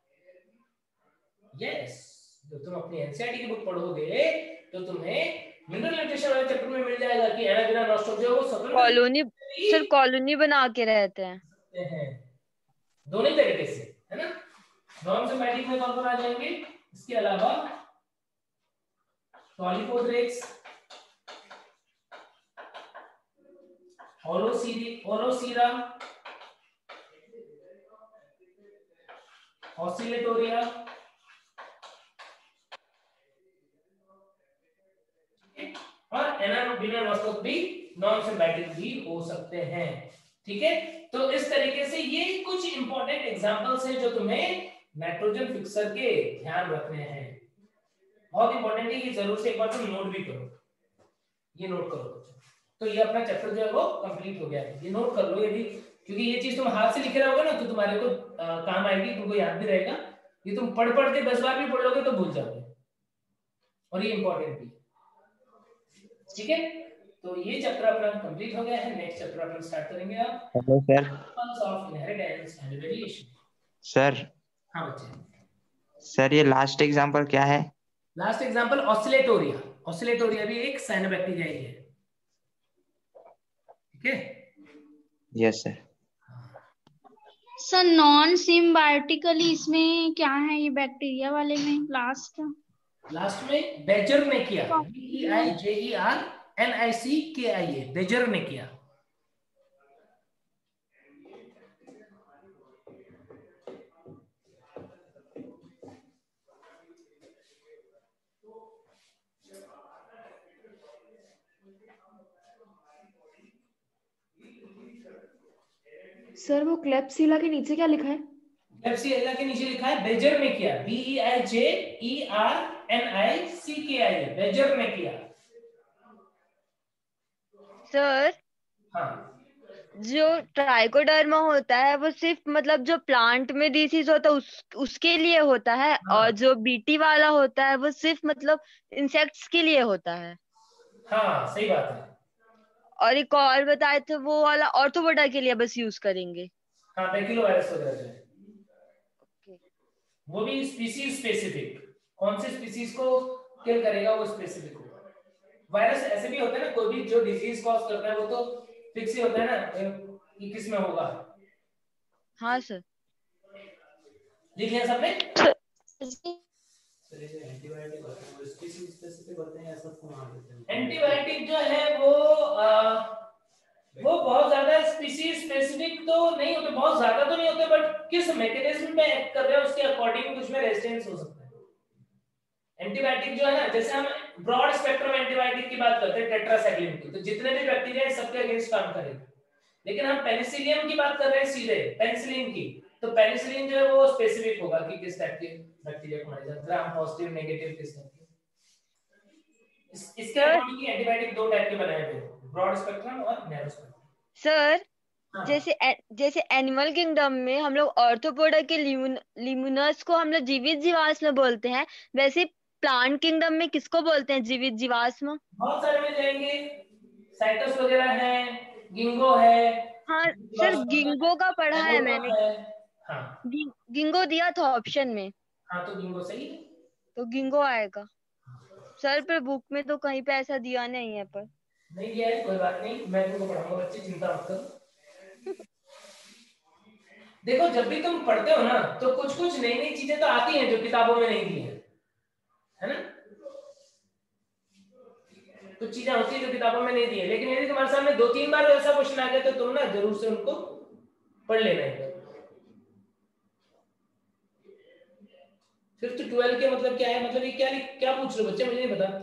यस, जब तुम अपनी एनसीईआरटी की बुक पढ़ोगे तो तुम्हें मिनरल न्यूट्रिशन वाले चैप्टर में मिल जाएगा कि एनाबीना नॉस्टॉक जो है वो स्वतंत्र कॉलोनी, सर कॉलोनी बना के रहते हैं, हैं दोनों तरीके से, है ना। नॉन सिम्बायोटिक में कौन कौन आ जाएंगे, इसके अलावा पॉलीपोड्रेक्स, ओलोसीरी ओलोसीरा, ऑसिलेटोरिया, और एनाबीना नॉस्टॉक भी नॉन सिम्बायोटिक भी हो सकते हैं। ठीक है, तो इस तरीके से ये कुछ इंपॉर्टेंट एग्जांपल्स हैं जो तुम्हें नाइट्रोजन फिक्सर के ध्यान रखने हैं। बहुत इंपॉर्टेंट है, ये जरूर से एक बार तुम नोट भी करो, ये नोट करो। तो ये अपना चैप्टर जो है वो कंप्लीट हो गया है, ये नोट कर लो यदि, क्योंकि ये चीज तुम हाथ से लिखे रहोगे ना तो तुम्हारे को आ, काम आएगी, तुमको याद भी रहेगा। ये तुम पढ़ पढ़ के दस बार भी पढ़ लोगे तो भूल जाओगे, और ये इंपॉर्टेंट भी। ठीक है, तो ये चैप्टर अपना कंप्लीट हो गया है। नेक्स्ट चैप्टर अपन स्टार्ट करेंगे आप। Hello sir. Principles of inheritance and variation. Sir हाँ बच्चे। सर ये लास्ट एग्जांपल क्या है? Last example Oscillatoria. ऑसिलेटोरिया भी एक साइनोबैक्टीरिया ही है। ठीक है, yes sir. Sir non symbiotically इसमें क्या है, ये बैक्टीरिया वाले में लास्ट लास्ट में बेजर ने किया, B E I J E R N I C K I A, badger ने किया। सर वो क्लेप्सिला के नीचे क्या लिखा है? क्लेप्सिला के नीचे लिखा है बेजर ने किया, B E I J E R N I C K I A, badger ने किया। सर हाँ, जो ट्राइकोडर्मा होता है वो सिर्फ मतलब जो प्लांट में डिसीज होता है उस उसके लिए होता है, हाँ। और जो बीटी वाला होता है वो सिर्फ मतलब इंसेक्ट्स के लिए होता है। हाँ सही बात है। और एक और बताए थे वो वाला ऑर्थोपोडा के लिए बस यूज करेंगे। हाँ, बैक्टीरियोवायरस वगैरह जो है वो भी स्पीसीज स्पेसिफिक, कौन से स्पीसीज को किल करेगा वो स्पेसिफिक होगा। वायरस ऐसे भी होता है ना, कोई भी जो डिजीज कॉज करता है वो तो फिक्स ही होता है ना कि किस में होगा। हाँ सर, लिख लिया सबने? एंटीबायोटिक जो है वो आ, वो बहुत ज्यादा स्पीसीज स्पेसिफिक तो नहीं होते, बहुत ज्यादा तो नहीं होते, बट किस मैकेनिज्म पे एक्ट कर रहे हैं उसके अकॉर्डिंग कुछ में रेजिस्टेंस हो सकता है। एंटीबायोटिक जो है ना, जैसे हम ब्रॉड स्पेक्ट्रम एंटीबायोटिक की बात करते हैं टेट्रासाइक्लिन की, तो जितने भी बैक्टीरिया हैं सबके अगेंस्ट काम करेगा। लेकिन हम पेनिसिलियम की बात कर रहे हैं सीधे पेनिसिलिन की, तो पेनिसिलिन जो है वो स्पेसिफिक होगा कि किस टाइप के बैक्टीरिया को मारेगा, ग्राम पॉजिटिव नेगेटिव किस टाइप के। इस, इसके अकॉर्डिंग एंटीबायोटिक दो टाइप के बनाए हुए हैं, ब्रॉड स्पेक्ट्रम और नैरो स्पेक्ट्रम। सर हाँ। जैसे ए, जैसे एनिमल किंगडम में हम लोग ऑर्थोपोडा के लिमुनस को हम लोग जीवित जीवाश्म बोलते हैं, वैसे प्लांट किंगडम में किसको बोलते हैं जीवित जीवाश्म? बहुत सारे मिल जाएंगे, साइटस वगैरह है, गिंगो है। हाँ सर, गिंगो का पढ़ा है मैंने। हाँ गि, गिंगो दिया था ऑप्शन में। हाँ तो गिंगो सही है, तो गिंगो आएगा सर, पर बुक में तो कहीं पे ऐसा दिया नहीं है। पर नहीं दिया है, कोई बात नहीं, मैं तुमको पढ़ाऊंगा बच्चे, चिंता मत करो। देखो जब भी तुम पढ़ते हो ना तो कुछ कुछ नई नई चीजें तो आती हैं जो किताबों में नहीं दी है, है ना? कुछ चीजें होती है जो किताबों में नहीं दी है, लेकिन यदि तुम्हारे सामने दो तीन बार ऐसा क्वेश्चन आ गया तो तुम ना जरूर से उनको पढ़ लेना है। फिफ्थ ट्वेल्व के मतलब क्या है, मतलब ये क्या क्या पूछ रहे हो बच्चे, मुझे नहीं पता।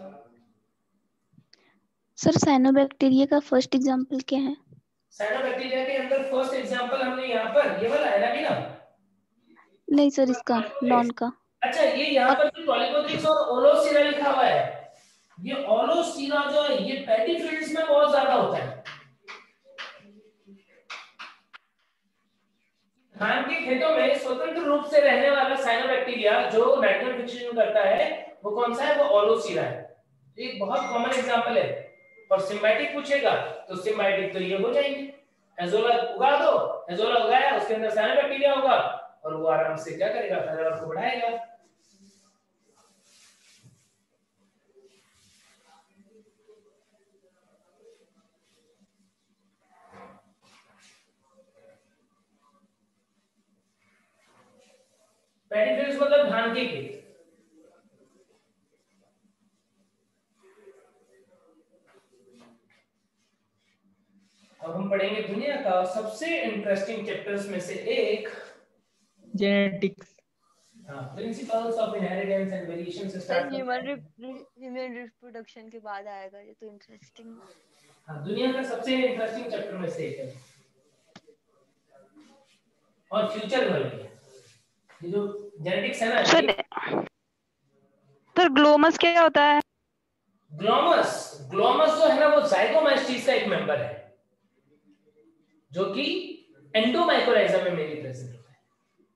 सर साइनोबैक्टीरिया का फर्स्ट एग्जांपल क्या है? साइनोबैक्टीरिया के अंदर फर्स्ट एग्जांपल हमने यहाँ पर ये वाला है ना, भी ना? नहीं सर, इसका नॉन का। अच्छा, ये यहाँ पर जो पॉलीपोथ्रिक्स और ओलोसीरा लिखा हुआ है, ये ओलोसीरा जो है ये पैडी फील्ड्स में बहुत ज्यादा होता है। धान के खेतों में स्वतंत्र रूप से रहने वाला साइनोबैक्टीरिया जो नाइट्रोजन फिक्सेशन करता है वो कौन सा है? वो ओलोसीरा है। एक बहुत कॉमन एग्जांपल है। और सिम्बायोटिक पूछेगा तो सिम्बायोटिक तो ये हो जाएंगे, एजोला उगा दो, एजोला उगाया उसके अंदर साइनोबैक्टीरिया होगा और वो आराम से क्या करेगा? पैदावार को बढ़ाएगा। पैडी फील्ड्स मतलब धान के खेत। अब हम पढ़ेंगे दुनिया का सबसे इंटरेस्टिंग चैप्टर्स में से एक, जेनेटिक्स। हाँ, principles of inheritance and variation से स्टार्ट करते हैं। ह्यूमन रिप्रोडक्शन के बाद आएगा, ये तो इंटरेस्टिंग। हाँ, दुनिया का सबसे इंटरेस्टिंग चैप्टर में से एक है और फ्यूचर वर्ल्ड है। ये जो जेनेटिक्स है ना, सर सर ग्लोमस क्या होता है? ग्लोमस ग्लोमस जो है ना वो जाइगोमैस्टीज का एक मेंबर है जो कि एंडोमाइकोराइजा में मेरी प्रेजेंट होता है।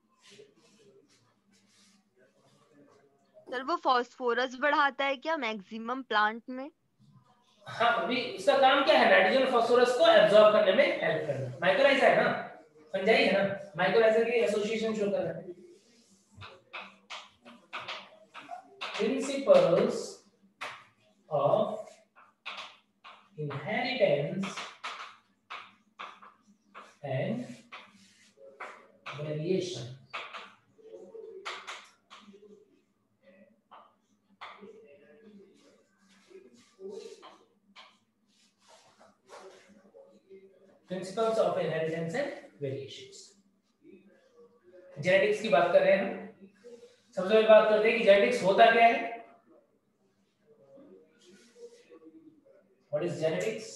सर वो फास्फोरस बढ़ाता है क्या मैक्सिमम प्लांट में? हाँ, अभी इसका काम क्या है? नाइट्रोजन फास्फोरस को एब्सॉर्ब करने में हेल्प करना। माइकोराइजा है ना, फंजाई है ना, माइकोराइजा की एसोसिएशन शो कर रहा है। Principles of inheritance and variation. Principles of inheritance and variations. Genetics की बात कर रहे हैं हम। सबसे पहले बात करते हैं कि जेनेटिक्स होता क्या है। What is genetics?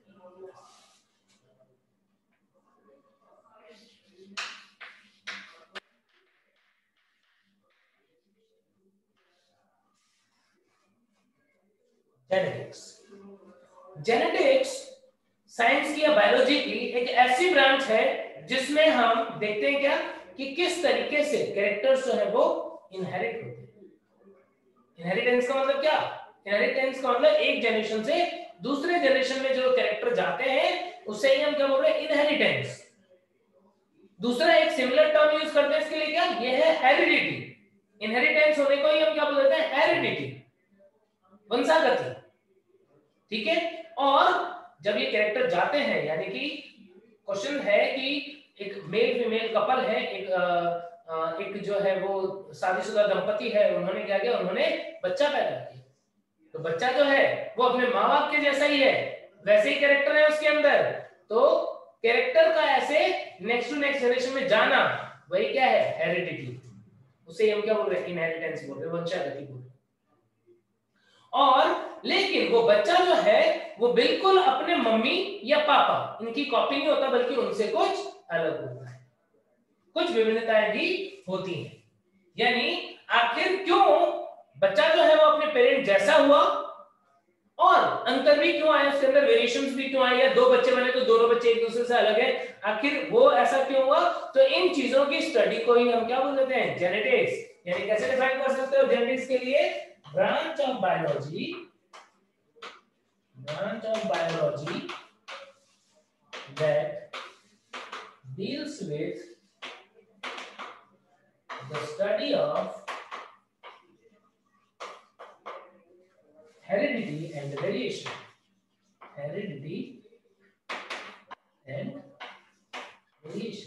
Genetics genetics science की या बायोलॉजी की एक ऐसी ब्रांच है जिसमें हम देखते हैं क्या कि किस तरीके से कैरेक्टर्स जो है वो इनहेरिट होते हैं। इनहेरिटेंस का मतलब क्या? इनहेरिटेंस का मतलब एक जनरेशन से दूसरे जनरेशन में जो कैरेक्टर जाते हैं उसे ही हम क्या बोल रहे हैं? इनहेरिटेंस। दूसरा एक सिमिलर टर्म यूज करते हैं इसके लिए, क्या? ये है हेरिडिटी। इनहेरिटेंस होने को ही हम क्या बोलते हैं? हेरिडिटी, वंशागति। ठीक है। और जब ये कैरेक्टर जाते हैं, यानी कि क्वेश्चन है कि एक मेल फीमेल कपल है, एक आ, आ, एक जो है वो शादीशुदा दंपति है, उन्होंने क्या किया? उन्होंने बच्चा पैदा किया। तो बच्चा जो है वो अपने माँ बाप के जैसा ही है, वैसे ही कैरेक्टर है उसके अंदर। तो कैरेक्टर का ऐसे नेक्स्ट टू नेक्स्ट जनरेशन में जाना, वही क्या है? हेरिडिटी। उसे हम क्या बोल रहे हैं? इनहेरिटेंस बोल रहे हैं, वंशागति बोल रहे हैं। और लेकिन वो बच्चा जो है वो बिल्कुल अपने मम्मी या पापा इनकी कॉपी नहीं होता, बल्कि उनसे कुछ अलग होता है। कुछ विभिन्नताएं भी होती हैं। यानी आखिर क्यों बच्चा जो है वो अपने पेरेंट जैसा हुआ और अंतर भी क्यों आया, उसके अंदर वेरिएशंस भी क्यों आए, या दो बच्चे बने तो दोनों बच्चे एक दूसरे से अलग है, आखिर वो ऐसा क्यों हुआ? तो इन चीजों की स्टडी को ही हम क्या बोल देते हैं? जेनेटिक्स। यानी कैसे डिफाइन कर सकते हो जेनेटिक्स के लिए? Branch of biology, branch of biology that deals with the study of heredity and variation, heredity and variation.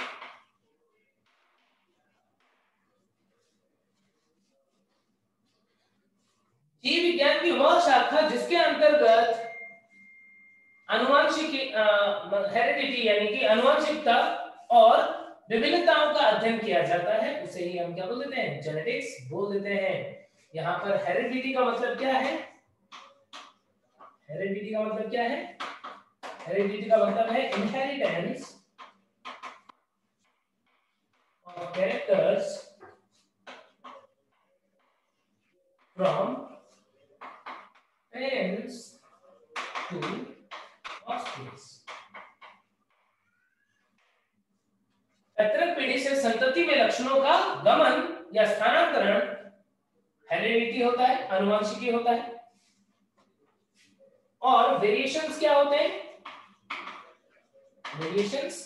जीव विज्ञान की वह शाखा जिसके अंतर्गत अनुवांशिक हेरिडिटी यानी कि अनुवांशिकता और विभिन्नताओं का अध्ययन किया जाता है, उसे ही हम क्या बोल देते हैं? जेनेटिक्स बोल देते हैं। यहाँ पर हेरिडिटी का मतलब क्या है? हेरिडिटी का मतलब क्या है? हेरिडिटी का मतलब है inheritance of characters from parents to पैतृक पीढ़ी से संतति में लक्षणों का गमन या स्थानांतरण हेरिडिटी होता है, अनुवांशिकी होता है। और वेरिएशंस क्या होते हैं? Variations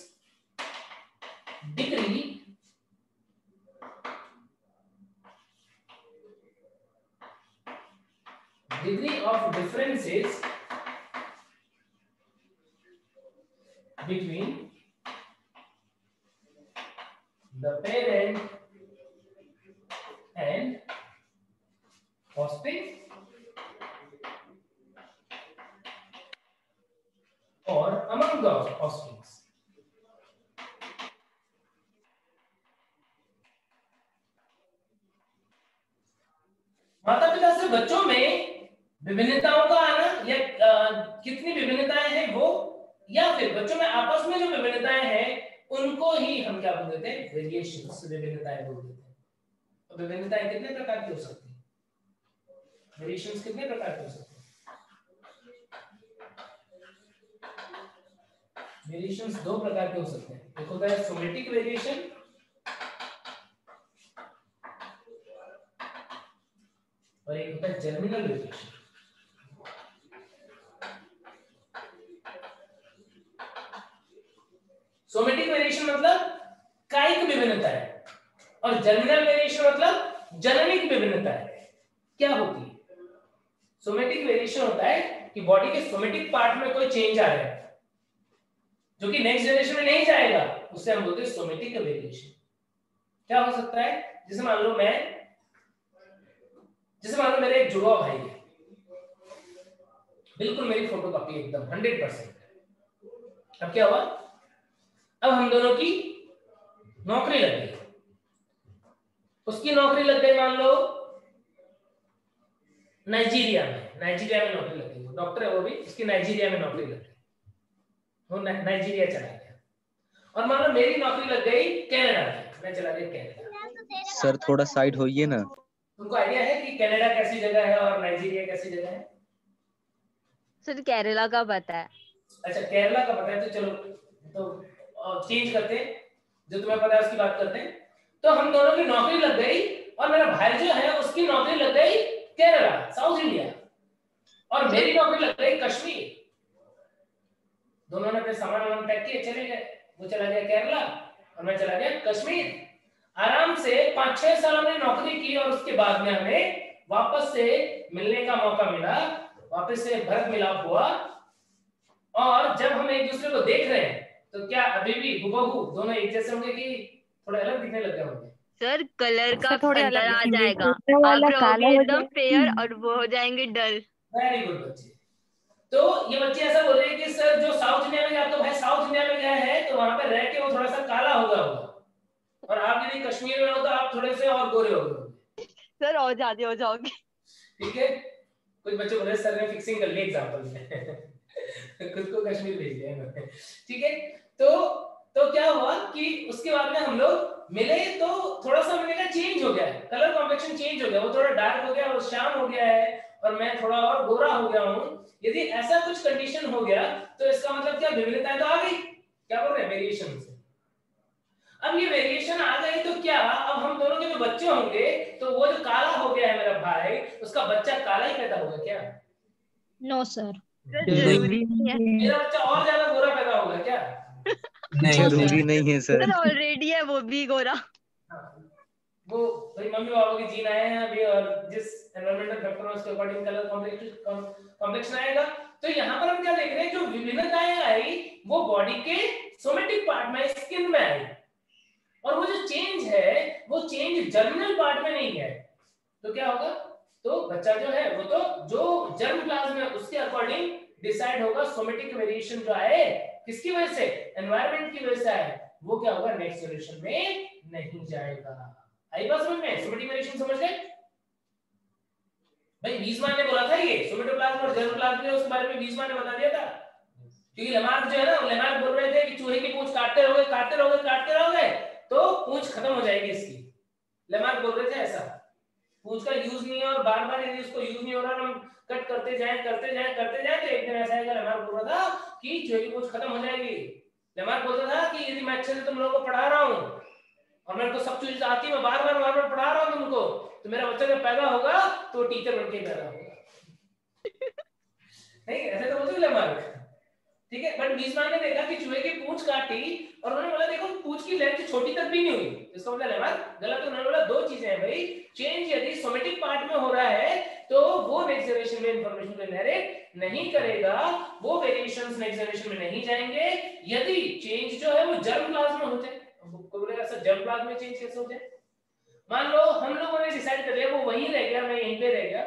degree degree of differences between the parent and offspring or among the offspring. माता पिता से बच्चों में विभिन्नताओं का आना या आ, कितनी विभिन्नताएं हैं वो, या फिर बच्चों में आपस में जो विभिन्नताएं हैं उनको ही हम क्या बोल देते हैं? वेरिएशंस, विभिन्नताएं बोल देते हैं। तो विभिन्नताएं कितने प्रकार की हो सकती हैं? वेरिएशंस कितने प्रकार के हो सकते हैं? वेरिएशंस दो प्रकार के हो सकते हैं। एक होता है सोमेटिक वेरिएशन और एक होता है जर्मिनल वेरिएशन। सोमेटिक वेरिएशन मतलब कायिक विभिन्नता है और जर्मिनल वेरिएशन मतलब जननिक विभिन्नता है। क्या होती है? सोमेटिक वेरिएशन होता है कि बॉडी के सोमेटिक पार्ट में कोई चेंज आ रहा है जो कि नेक्स्ट जनरेशन में नहीं जाएगा, उससे हम बोलते हैं सोमेटिक वेरिएशन। क्या हो सकता है? जैसे मान लो मैं जैसे मान लो मेरे एक जुड़वा भाई है, बिल्कुल मेरी फोटोकॉपी एकदम हंड्रेड परसेंट। अब क्या हुआ? अब हम दोनों की नौकरी लग गई। उसकी नौकरी लग गई मान लो नाइजीरिया में, नाइजीरिया में नौकरी लग गई। वो डॉक्टर है वो भी, उसकी नाइजीरिया में नौकरी लग गई, वो नाइजीरिया चला गया। और मान लो मेरी नौकरी लग गई कनाडा में, मैं चला गया कनाडा। सर थोड़ा साइड होइए ना। तुमको आइडिया है कि कनाडा कैसी जगह है और नाइजीरिया कैसी जगह है? सर केरला का पता है। अच्छा केरला का पता है, तो चलो तो चेंज करते हैं, जो तुम्हें पता है उसकी बात करते हैं। तो हम दोनों की नौकरी लग गई और मेरा भाई जो है उसकी नौकरी लग गई केरला, साउथ इंडिया, और मेरी नौकरी लग गई कश्मीर। दोनों ने अपने सामान वामान पैक किए, चले गए। वो चला गया केरला और मैं चला गया कश्मीर। आराम से पांच छह साल हमने नौकरी की और उसके बाद में हमें वापस से मिलने का मौका मिला, वापस से भरत मिलाप हुआ। और जब हम एक दूसरे को देख रहे हैं तो क्या अभी भी हुबहू दोनों एक जैसे होंगे कि थोड़े अलग दिखने लग गए होंगे? सर कलर का थोड़े अंतर अलग आ दिखेंगे। जाएगा, दूसरा आप वाला काला रहोगे हो एकदम जाएगा। फेयर और वो हो जाएंगे डल। वेरी गुड बच्चे। तो ये बच्चे ऐसा बोल रहे हैं कि सर जो साउथ इंडिया में गया, तो भाई साउथ इंडिया में गया है तो वहां पे रह के वो थोड़ा सा काला हो गया होगा, और आप यदि कश्मीर में हो तो आप थोड़े से और गोरे हो गए सर और ज्यादा हो जाओगे। ठीक है। कुछ बच्चे बोले सर ने फिक्सिंग कर ली एग्जांपल में खुद को कश्मीर भेज दिया इन्होंने। ठीक है। तो तो क्या हुआ कि उसके बाद में हम लोग मिले तो थोड़ा सा मिलने का चेंज हो गया है, कलर कॉम्प्लेक्शन चेंज हो गया, वो थोड़ा डार्क हो गया, वो श्याम हो गया है, और मैं थोड़ा और गोरा हो गया हूं, यदि ऐसा कुछ कंडीशन हो गया तो इसका मतलब क्या विभिन्नता तो आ गई, क्या बोल रहे हैं वेरिएशन से। अब ये वेरिएशन आ गई तो क्या अब हम दोनों के जो बच्चे होंगे तो वो जो काला हो गया है मेरा भाई उसका बच्चा काला ही पैदा होगा क्या? नो सर, जरूरी नहीं है। मेरा बच्चा और ज्यादा गोरा पैदा होगा क्या? जरूरी नहीं है सर। ऑलरेडी है वो भी गोरा। वो भाई मम्मी पापा के जीन आए हैं अभी और जिस एनवायरमेंटल फैक्टर है उसके अकॉर्डिंग कलर कॉम्प्लेक्शन आएगा। तो यहाँ पर हम क्या देख रहे हैं जो विभिन्नताएं आई वो बॉडी के सोमेटिक पार्ट में स्किन में आई और वो जो चेंज है वो चेंज जर्मिनल पार्ट में नहीं है। तो क्या होगा तो बच्चा जो है वो तो जो जर्म प्लाज्म है उसके अकॉर्डिंग डिसाइड होगा। सोमेटिक वेरिएशन जो आए किसकी वजह से एनवायरनमेंट की वजह से आए वो क्या होगा नेक्स्ट जनरेशन में नहीं जाएगा। आई बात समझ में? सोमेटिक वेरिएशन समझ गए भाई? वीजमान ने बोला था ये सोमेटोप्लाज्म और जर्मोप्लाज्म ने उसके बारे में वीजमान ने बता दिया था क्योंकि लेमार्क जो है ना लेमार्क बोल रहे थे कि चूहे की पूंछ काटते रहोगे काटते रहोगे काटते रहोगे तो पूंछ खत्म हो जाएगी इसकी। लेमार्क बोल रहे थे ऐसा पूंछ का यूज नहीं है और बार बार यदि उसको यूज नहीं हो रहा हम कट करते जाएं करते जाएं करते जाएं तो एक दिन ऐसा आएगा। लेमार्क बोल रहा था कि चूहे की पूंछ खत्म हो जाएगी। लेमार्क बोलता था कि यदि मैं अच्छे से तुम लोगों को पढ़ा रहा हूं और मेरे को सब चीज आती है मैं बार बार बार बार पढ़ा रहा हूं तुमको तो मेरा बच्चा जब पैदा होगा तो टीचर बनके पैदा होगा। नहीं ऐसे तो बोलते लेमार्क ठीक है। बट वीजमान ने देखा कि चूहे की पूंछ काटी और उन्होंने बोला देखो पूंछ की लेंथ छोटी तक भी नहीं हुई। इसका मतलब लेमार्क गलत। उन्होंने बोला दो चीजें हैं भाई चेंज यदि सोमेटिक पार्ट में हो रहा है तो वो नेक्स्ट जनरेशन में इंफॉर्मेशन को इनहेरिट नहीं करेगा वो वेरिएशंस नेक्स्ट जनरेशन में नहीं जाएंगे। यदि चेंज जो है वो जर्म प्लाज्म में होते बोलेगा सर जर्म प्लाज्म में चेंज कैसे होते हैं? मान लो हम लोगों ने डिसाइड कर लिया वो वहीं रह गया मैं यहीं पे रह गया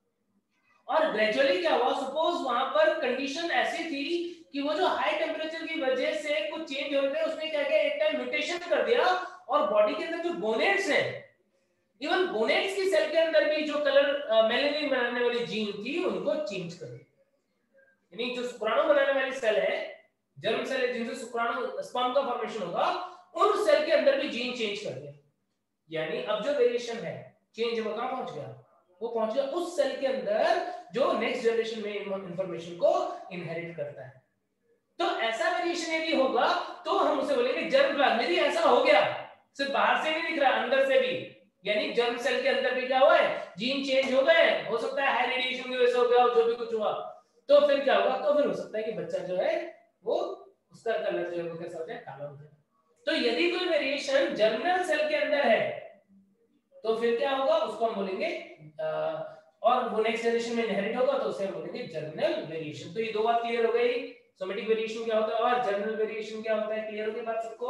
और ग्रेजुअली क्या हुआ सपोज वहां पर कंडीशन ऐसी थी कि वो जो हाई टेम्परेचर की वजह से कुछ चेंज हो रहे थे उसने क्या किया एक टाइम म्यूटेशन कर दिया और बॉडी के अंदर जो बोनेट्स हैं इवन बोनेट्स की सेल के अंदर भी जो कलर मेलेनिन बनाने वाली जीन थी उनको चेंज कर दिया। यानी जो शुक्राणु बनाने वाली सेल है जर्म सेल है जिनसे शुक्राणु स्पर्म का फॉर्मेशन होगा उन सेल के अंदर भी जीन चेंज कर दिया। यानी अब जो वेरिएशन है चेंज वो कहां पहुंच गया वो पहुंच गया उस सेल के अंदर जो नेक्स्ट जनरेशन में इंफॉर्मेशन को इनहेरिट करता है। तो ऐसा वेरिएशन यदि होगा तो हम उसे बोलेंगे जर्म प्लाज्म। यदि ऐसा हो गया सिर्फ बाहर से नहीं दिख रहा अंदर से भी यानी जर्म सेल के अंदर भी क्या हुआ है जीन चेंज हो गए हो सकता है हाई रेडिएशन की वजह से हो गया जो भी कुछ हुआ तो फिर क्या होगा तो फिर हो सकता है कि बच्चा जो है वो उसका कलर जो है वो कैसा हो जाए काला हो जाए। तो यदि कोई वेरिएशन जर्मिनल सेल के अंदर है तो फिर क्या होगा उसको हम बोलेंगे आ, और वो नेक्स्ट जनरेशन में इनहेरिट होगा तो उसे हम बोलेंगे जर्मिनल वेरिएशन। तो ये दो बात क्लियर हो गई सोमेटिक वेरिएशन क्या होता है और जर्मिनल वेरिएशन क्या होता है। क्लियर हो गई बात सबको?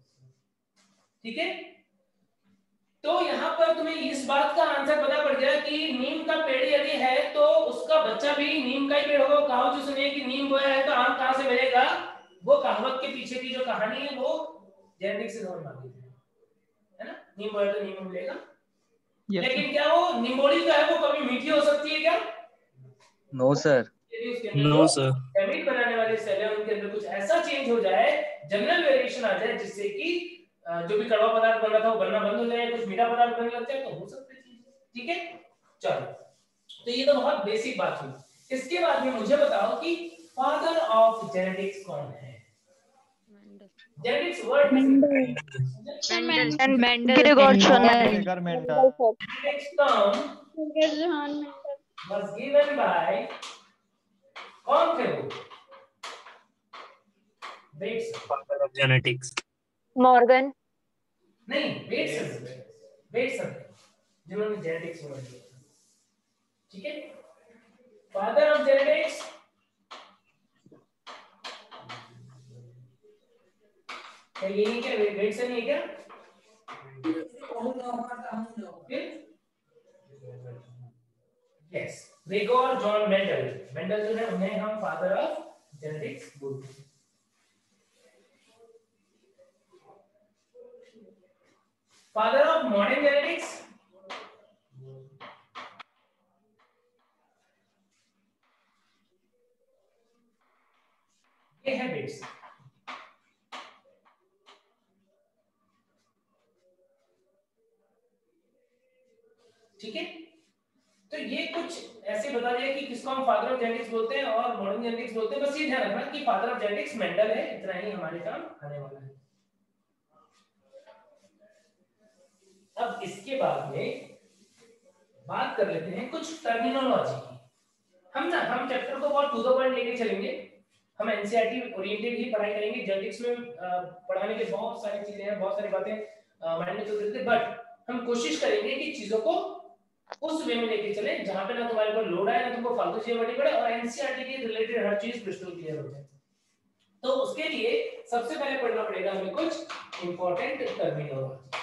ठीक है। तो यहाँ पर तुम्हें इस बात का आंसर पता पड़ गया कि नीम का पेड़ यदि है तो उसका बच्चा भी नीम का ही पेड़ होगा। कहावत जो सुनिए कि नीम बोया है तो आम कहां से मिलेगा वो कहावत के पीछे की जो कहानी है वो जेनेटिक से समझ मांगी है ना। नीम बोया तो नीम मिलेगा लेकिन क्या वो निम्बोड़ी का है वो कभी मीठी हो सकती है क्या? No sir. No sir. Gamete बनाने वाले सेल है उनके अंदर कुछ ऐसा चेंज हो जाए जर्मिनल वेरिएशन आ जाए जिससे कि जो भी कड़वा पदार्थ बन रहा था वो बनना बंद हो जाए कुछ मीठा पदार्थ बनने लग जाए तो हो सकता है। ठीक है चलो तो ये तो बहुत बेसिक बात हुई। इसके बाद में मुझे बताओ कि फादर ऑफ जेनेटिक्स कौन है? Genetics word Mendel Mendel Gregor शोनेल Genetics term was given by कौन थे वो? Bates father of genetics Morgan नहीं बेट्सन बेट्सन जिन्होंने जेनेटिक्स को बनाया। ठीक है फादर ऑफ जेनेटिक्स क्या ये नहीं क्या बेट्सन नहीं है क्या? Yes Gregor John Mendel. Mendel जो है उन्हें हम फादर ऑफ जेनेटिक्स बोलते हैं। फादर ऑफ मॉडर्न जेनेटिक्स ये है बेट्स। ठीक है तो ये कुछ ऐसे बता दिया कि किसको हम फादर ऑफ जेनेटिक्स बोलते हैं और मॉडर्न जेनेटिक्स बोलते हैं। बस ये ध्यान रखना कि फादर ऑफ जेनेटिक्स मेंडल है, इतना ही हमारे काम आने वाला है। अब इसके बाद में बात कर लेते हैं कुछ टर्मिनोलॉजी की। हम ना हम चैप्टर को बहुत टू द पॉइंट लेके चलेंगे। हम एनसीईआरटी ओरिएंटेड ही पढ़ाई करेंगे। जेनेटिक्स में पढ़ाने के बहुत सारी चीजें हैं, बहुत सारी बातें माइंड में चल रही थी, बट हम कोशिश करेंगे कि चीजों को उस वे में लेके चले जहां पे ना तुम्हारे ऊपर लोड आए, ना तुमको फालतू चीजें पढ़नी पड़े और एनसीईआरटी के रिलेटेड हर चीज क्रिस्टल क्लियर हो जाए। तो उसके लिए सबसे पहले पढ़ना पड़ेगा हमें कुछ इंपॉर्टेंट टर्मिनोलॉजी।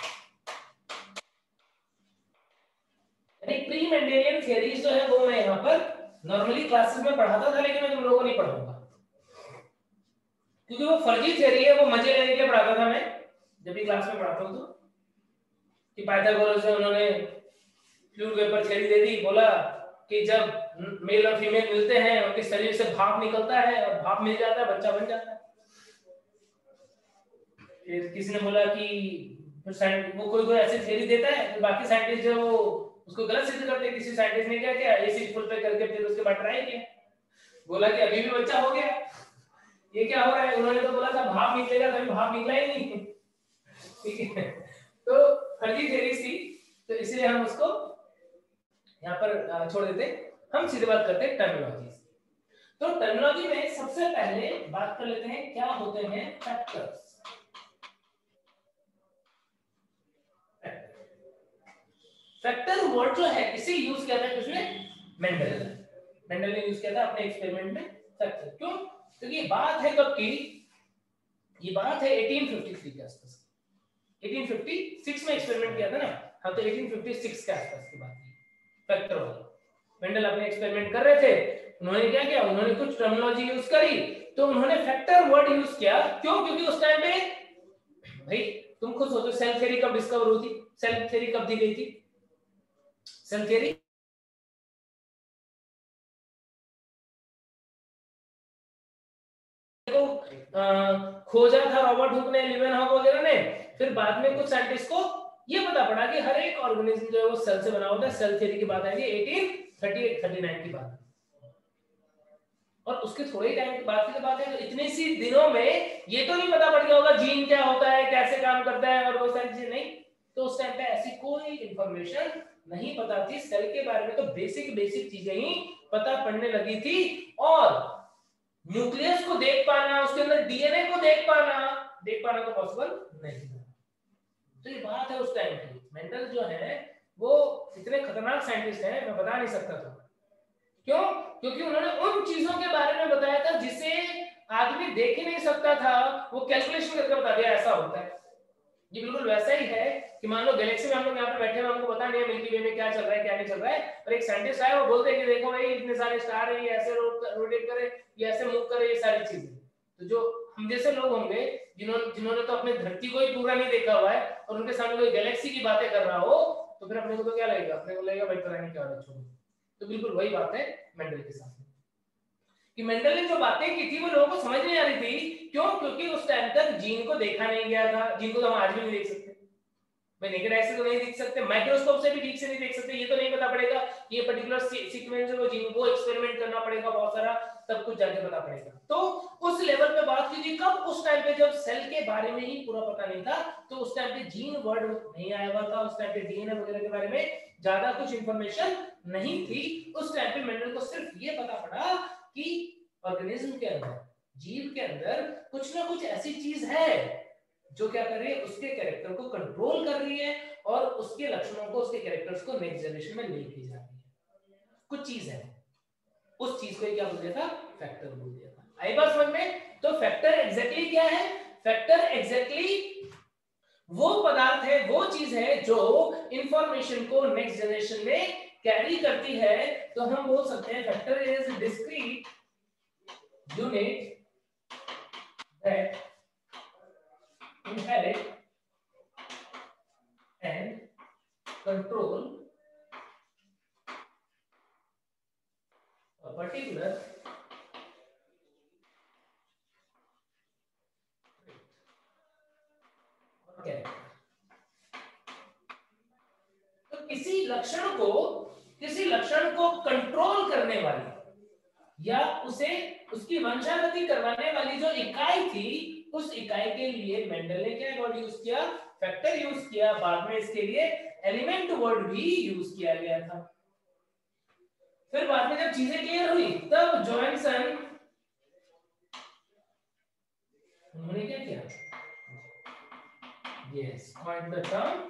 यानी प्री मेंडेलियन थ्योरीज जो है वो मैं यहाँ पर नॉर्मली क्लासेस में पढ़ाता था, लेकिन मैं तुम लोगों को नहीं पढ़ाऊंगा क्योंकि वो फर्जी थ्योरी है। वो मजे लेने के लिए पढ़ाता था मैं जब भी क्लास में पढ़ाता हूँ तो, कि पाइथागोरस ने उन्होंने फ्लूइड वेपर थ्योरी दे दी, बोला कि जब मेल और फीमेल मिलते हैं उनके शरीर से भाप निकलता है और भाप मिल जाता है, बच्चा बन जाता है। फिर किसी ने बोला कि वो कोई कोई ऐसी थ्योरी देता है तो बाकी साइंटिस्ट जो उसको गलत सिद्ध करते हैं। किसी साइंटिस्ट ने क्या किया, एसी फुल पे करके फिर उसके बाद ट्राई किया, बोला कि अभी भी बच्चा हो गया। ये क्या हो रहा है, उन्होंने तो बोला था भाप निकलेगा, कभी भाप निकला ही नहीं। ठीक है, तो फर्जी थ्योरी थी, तो इसलिए हम उसको यहाँ पर छोड़ देते। हम सीधे बात करते हैं टर्मिनोलॉजी। तो टर्मिनोलॉजी में सबसे पहले बात कर लेते हैं क्या होते हैं फैक्टर्स। फैक्टर वर्ड जो है इसे यूज किया था किसने, मेंडल ने। मेंडल ने यूज किया था अपने एक्सपेरिमेंट में फैक्टर। क्यों? क्योंकि ये बात है कब की, ये बात है अठारह सौ तिरेपन के आसपास। अठारह सौ छप्पन में एक्सपेरिमेंट किया था ना, हाँ, तो अठारह सौ छप्पन के आसपास की बात है फैक्टर वाला। मेंडल अपने एक्सपेरिमेंट कर रहे थे, उन्होंने क्या किया, उन्होंने कुछ टर्मिनोलॉजी यूज करी, तो उन्होंने फैक्टर वर्ड यूज किया। क्यों? क्योंकि उस टाइम पे भाई तुम खुद सोचो, सेल थ्योरी कब डिस्कवर हुई थी, सेल थ्योरी कब दी गई थी। सेल थ्योरी को खोजा था रॉबर्ट हुक ने, लीवेनहॉक वगैरह ने। फिर बाद में कुछ साइंटिस्ट को ये पता पड़ा कि हर एक ऑर्गेनिज्म जो है वो सेल से बना होता है। सेल थ्योरी की बात आई थी अठारह सौ उनतालीस की बात, और उसके थोड़े ही टाइम के बाद की बात है। तो इतने सी दिनों में ये तो नहीं पता पड़ गया होगा जीन क्या होता है, कैसे काम करता है और वो सारी चीजें नहीं। तो उस टाइम पे ऐसी कोई इंफॉर्मेशन नहीं पता थी सेल के बारे में, तो बेसिक बेसिक चीजें ही पता पड़ने लगी थी। और न्यूक्लियस को देख पाना, उसके अंदर डीएनए को देख पाना देख पाना तो पॉसिबल नहीं था। तो ये बात है उस टाइम की। मेंडल जो है वो इतने खतरनाक साइंटिस्ट हैं, मैं बता नहीं सकता था। क्यों? क्योंकि उन्होंने उन चीजों के बारे में बताया था जिसे आदमी देख ही नहीं सकता था, वो कैलकुलेशन करके बता दिया ऐसा होता है। ये बिल्कुल वैसा ही है कि मान लो गैलेक्सी में हम लोग यहाँ पे बैठे हुए, हमको पता नहीं है मिल्की वे में क्या चल रहा है क्या नहीं चल रहा है, और एक साइंटिस्ट आया वो बोलते हैं कि देखो भाई इतने सारे स्टार हैं, ये ऐसे रोटेट करे, ये ऐसे मूव करे, ये सारी चीजें। तो जो हम जैसे लोग होंगे जिन्होंने जिन्होंने तो अपने धरती को ही पूरा नहीं देखा हुआ है और उनके सामने कोई गैलेक्सी की बातें कर रहा हो, तो फिर अपने को तो क्या लगेगा, अपने को लगेगा भाई पता नहीं क्या हो रहा है। तो बिल्कुल वही बात है मेंडल के साथ कि मेंडल ने जो बातें की थी वो लोगों को समझ नहीं आ रही थी। क्यों? क्योंकि उस टाइम तक जीन को देखा नहीं गया था। जीन को तो हम आज भी नहीं देख सकते भाई, नेकेड आई से तो नहीं देख सकते, माइक्रोस्कोप से भी ठीक से नहीं देख सकते। ये तो नहीं पता पड़ेगा कि ये पर्टिकुलर सीक्वेंस है वो जीन को एक्सपेरिमेंट करना पड़ेगा बहुत सारा, तब कुछ जाके पता पड़ेगा। तो उस लेवल पे बात की थी कब, उस टाइम पे जब सेल के बारे में ही पूरा पता नहीं था। तो उस टाइम पे जीन वर्ड नहीं आया हुआ था, उस टाइम पे डीएनए वगैरह के बारे में ज्यादा कुछ इंफॉर्मेशन नहीं थी। उस टाइम पे मेंडल को सिर्फ ये पता पड़ा कि ऑर्गेनिज्म के अंदर, जीव के अंदर कुछ ना कुछ ऐसी चीज है जो क्या कर रही है, उसके कैरेक्टर को कंट्रोल कर रही है और उसके लक्षणों को, उसके कैरेक्टर्स को नेक्स्ट जनरेशन में लेके जा रही है। कुछ चीज है, उस चीज को क्या बोल दिया था, फैक्टर बोल दिया था। आई बात समझ में? तो फैक्टर एग्जैक्टली क्या है? फैक्टर एग्जैक्टली वो पदार्थ है, वो चीज है जो इंफॉर्मेशन को नेक्स्ट जनरेशन में कैरी करती है। तो हम बोल सकते हैं factor is discrete unit that inherit and control a particular character। तो किसी लक्षण को किसी लक्षण को कंट्रोल करने वाली या उसे उसकी वंशावृद्धि करवाने वाली जो इकाई थी, उस इकाई के लिए मेंडल ने क्या वर्ड यूज किया? फैक्टर यूज किया। बाद में इसके लिए एलिमेंट वर्ड भी यूज किया गया था। फिर बाद में जब चीजें क्लियर हुई तब जॉनसन उन्होंने क्या किया? Yes, coined the term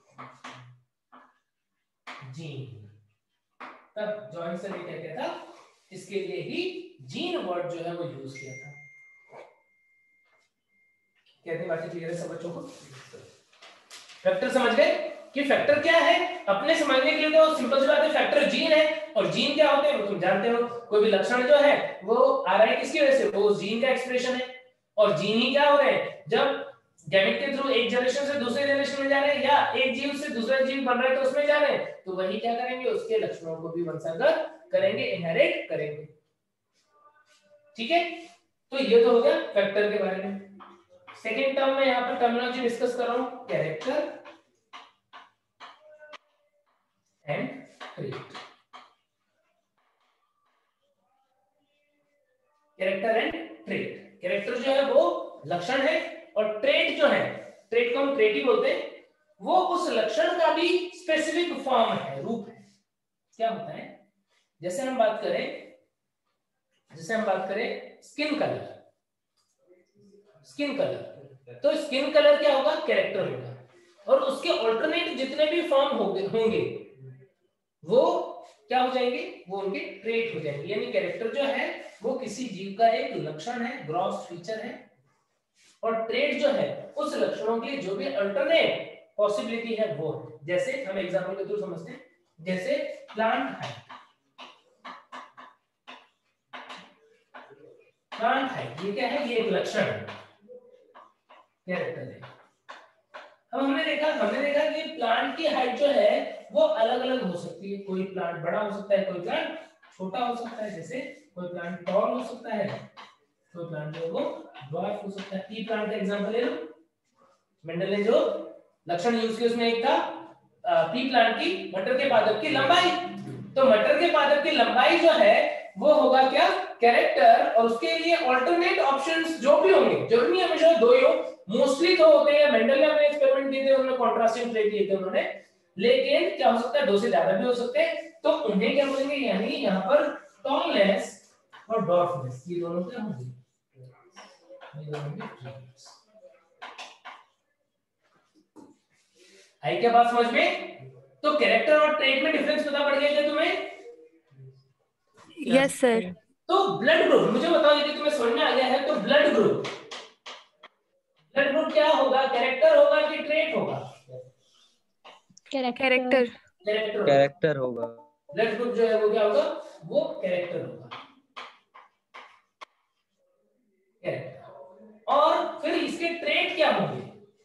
gene. तब जॉनसन ने क्या किया था? इसके लिए ही जीन वर्ड जो है वो यूज किया था। कहते बातें क्लियर है सब बच्चों को? फैक्टर समझ गए कि फैक्टर क्या है? अपने समझने के लिए तो सिंपल सी बात है, फैक्टर जीन है। और जीन क्या होते हैं वो तुम जानते हो। कोई भी लक्षण जो है वो आ रहा है किसकी वजह से? वो जीन का एक्सप्रेशन है। और जीन ही क्या हो रहे हैं? जब गैमेट के थ्रू एक जनरेशन से दूसरे जनरेशन में जा रहे हैं या एक जीव से दूसरा जीव बन रहा है तो उसमें जा रहे हैं, तो वही क्या करेंगे? उसके लक्षणों को भी वंशागत करेंगे, इनहेरिट करेंगे। ठीक है, तो ये तो हो गया फैक्टर के बारे में। सेकेंड टर्म में यहाँ पर टर्मिनोलॉजी डिस्कस कर रहा हूं, character and trait. Character and trait. Character जो है वो लक्षण है और ट्रेट जो है, ट्रेट को हम ट्रेट ही बोलते हैं, वो उस लक्षण का भी स्पेसिफिक फॉर्म है, रूप है। क्या होता है? जैसे हम बात करें जैसे हम बात करें स्किन कलर, स्किन कलर, तो स्किन कलर क्या होगा? कैरेक्टर होगा। और उसके ऑल्टरनेट जितने भी फॉर्म होंगे होंगे वो क्या हो जाएंगे? वो उनके ट्रेट हो जाएंगे। यानी कैरेक्टर जो है वो किसी जीव का एक लक्षण है, ग्रॉस फीचर है। और ट्रेट जो है उस लक्षणों के जो भी अल्टरनेट पॉसिबिलिटी है वो है। जैसे हम एग्जांपल के थ्रू समझते हैं, जैसे प्लांट हाइट। प्लांट हाइट ये क्या है? ये एक लक्षण है, कैरेक्टर है। अब हमने देखा हमने देखा कि प्लांट की हाइट जो है वो अलग अलग हो सकती है। कोई प्लांट बड़ा हो सकता है, कोई प्लांट छोटा हो सकता है। जैसे कोई प्लांट टॉल हो सकता है, कोई प्लांट जो वो ड्वार्फ हो सकता है। पी प्लांट का एग्जांपल ले लो। मेंडल ने जो लक्षण यूज किया उसमें एक था पी प्लांट की मटर के पादप की लंबाई। तो मटर के पादप की लंबाई जो है वो होगा क्या? कैरेक्टर। और उसके लिए ऑल्टरनेट ऑप्शंस जो भी होंगे, जरूरी नहीं हमेशा दो ही हो, मोस्टली तो होते हैं। मेंडल ने अपने एक्सपेरिमेंट किए थे, उन्होंने कॉन्ट्रास्टिंग प्लेट किए थे उन्होंने, लेकिन क्या हो सकता है? दो से ज्यादा भी हो सकते हैं। तो उन्हें क्या बोलेंगे? यानी यहाँ पर टॉलनेस और डॉर्फनेस, ये दोनों क्या होंगे? ये दोनों भी आई क्या बात समझ में? तो कैरेक्टर और ट्रेट में डिफरेंस पता पड़ गया क्या तुम्हें? Yes sir. तो ब्लड ग्रुप मुझे बताओ, यदि तुम्हें समझ में आ गया है तो ब्लड ग्रुप ब्लड ग्रुप क्या होगा? कैरेक्टर होगा कि ट्रेट होगा? कैरेक्टर कैरेक्टर होगा। ब्लड ग्रुप जो है वो क्या होगा? वो कैरेक्टर होगा। कैरेक्टर। और फिर इसके ट्रेट क्या होंगे?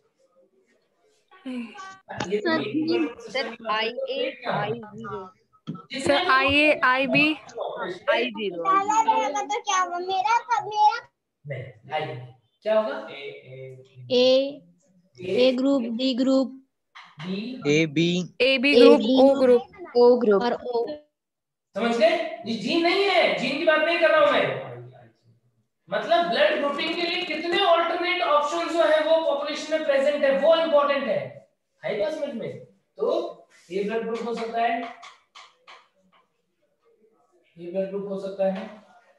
ये तो sir I A I zero, sir I A I B I zero. तो क्या होगा? मेरा मेरा नहीं, आई क्या होगा? A A group, D group, A B A B group, O group, O group और ओ। समझ गए? ये जीन नहीं है, जीन की बात नहीं कर रहा हूं मैं। मतलब ब्लड ग्रुपिंग के लिए कितने ऑल्टरनेट ऑप्शंस जो है वो पॉपुलेशन में प्रेजेंट है, वो इंपॉर्टेंट है। है क्या समझ में? तो ए ब्लड ग्रुप हो सकता है, ए ब्लड ग्रुप हो सकता है,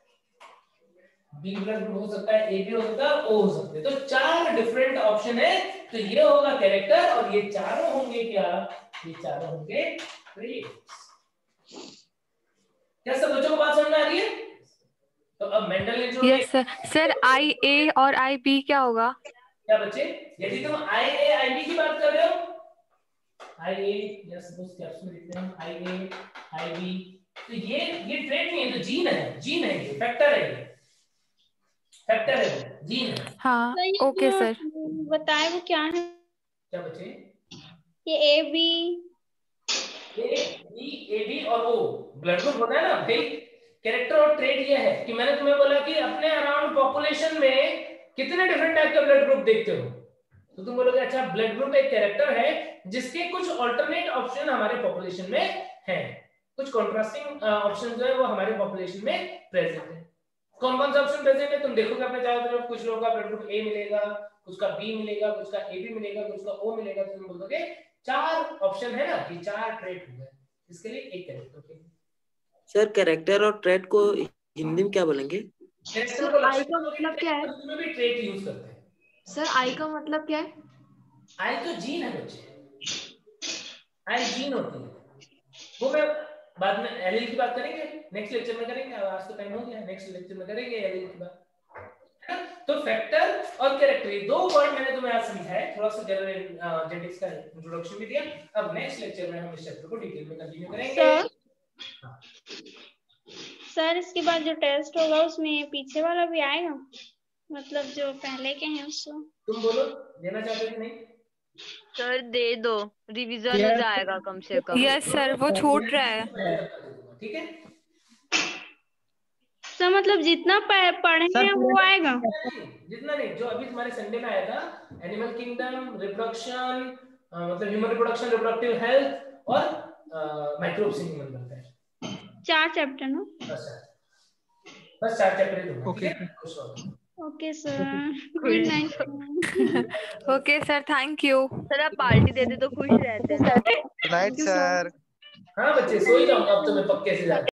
बी ब्लड ग्रुप हो सकता है, ए बी हो सकता है, ओ हो सकते हैं। तो चार डिफरेंट ऑप्शन है। तो ये होगा कैरेक्टर और ये चारों होंगे क्या? ये चारों होंगे ट्रेट्स। क्या सब बच्चों को बात समझ में आ रही है? तो अब मेंडल ने जो yes sir. Sir I A और आई बी क्या होगा? क्या बच्चे, यदि तुम आई ए आई बी की बात कर रहे हो, आई ए या सपोज कैप्स में लिखते हैं आई ए आई बी, तो ये ये ट्रेट नहीं है, तो जीन है, जीन है, ये फैक्टर है, ये फैक्टर है, जीन है। हाँ ओके सर। बताए वो क्या है? क्या बच्चे? ये A B A B A B और ओ ब्लड ग्रुप होता है ना भाई। कैरेक्टर और ट्रेट ये है कि मैंने तुम्हें बोला कि अपने अराउंड पॉपुलेशन में कितने डिफरेंट टाइप के ब्लड ग्रुप देखते हो, तो तुम बोलोगे अच्छा ब्लड ग्रुप एक कैरेक्टर है जिसके कुछ ऑल्टरनेट ऑप्शन हमारे पॉपुलेशन में हैं। कुछ कॉन्ट्रास्टिंग ऑप्शन जो है वो हमारे पॉपुलेशन में प्रेजेंट है। कौन कौन से ऑप्शन प्रेजेंट है तुम देखोगे अपने चारों तरफ, कुछ लोगों का ब्लड ग्रुप ए मिलेगा, कुछ का बी मिलेगा, कुछ का ए बी मिलेगा, कुछ का ओ मिलेगा, तो तुम बोलोगे चार ऑप्शन है ना कि चार ट्रेट हो गए, इसके लिए एक कैरेक्टर। ओके सर कैरेक्टर और ट्रेट को हिंदी में क्या बोलेंगे? कैरेक्टर को आई का मतलब क्या है? उसमें भी ट्रेट यूज करते हैं। सर आई का मतलब क्या है? आई तो जीन है बच्चे, आई जीन होती है, वो मैं बाद में एलील की बात करेंगे, नेक्स्ट लेक्चर में करेंगे, आज तो टाइम हो गया, नेक्स्ट लेक्चर में करेंगे एलील की बात। तो फैक्टर और कैरेक्टर ये दो वर्ड मैंने तुम्हें आज समझाया, थोड़ा सा जनरल जेनेटिक्स का इंट्रोडक्शन भी दिया। अब नेक्स्ट लेक्चर में हम इस चैप्टर को डिटेल में कंटिन्यू करेंगे। सर सर इसके बाद जो टेस्ट होगा उसमें पीछे वाला भी आएगा, मतलब जो पहले के हैं उसको? तुम बोलो देना चाहते हो कि नहीं? सर दे दो, रिवीजन हो जाएगा कम से कम। यस सर, वो छूट रहा है। ठीक है सर, मतलब जितना पढ़ेंगे वो आएगा? जितना नहीं, जो अभी तुम्हारे संडे में आया था, एनिमल किंगडम, रिप्रोडक्शन, मतलब ह्यूमन रिप्रोडक्शन, रिप्रोडक्टिव हेल्थ और माइक्रोब्स इन ह्यूमन वेलफेयर, चार चैप्टर ना? बस बस चार चैप्टर ही दूंगा। Okay okay sir, good night. Okay sir, thank you sir. आप पार्टी दे दे तो खुश रहते हैं। Good night sir. हाँ बच्चे, सो ही जाऊंगा अब तो मैं पक्के से।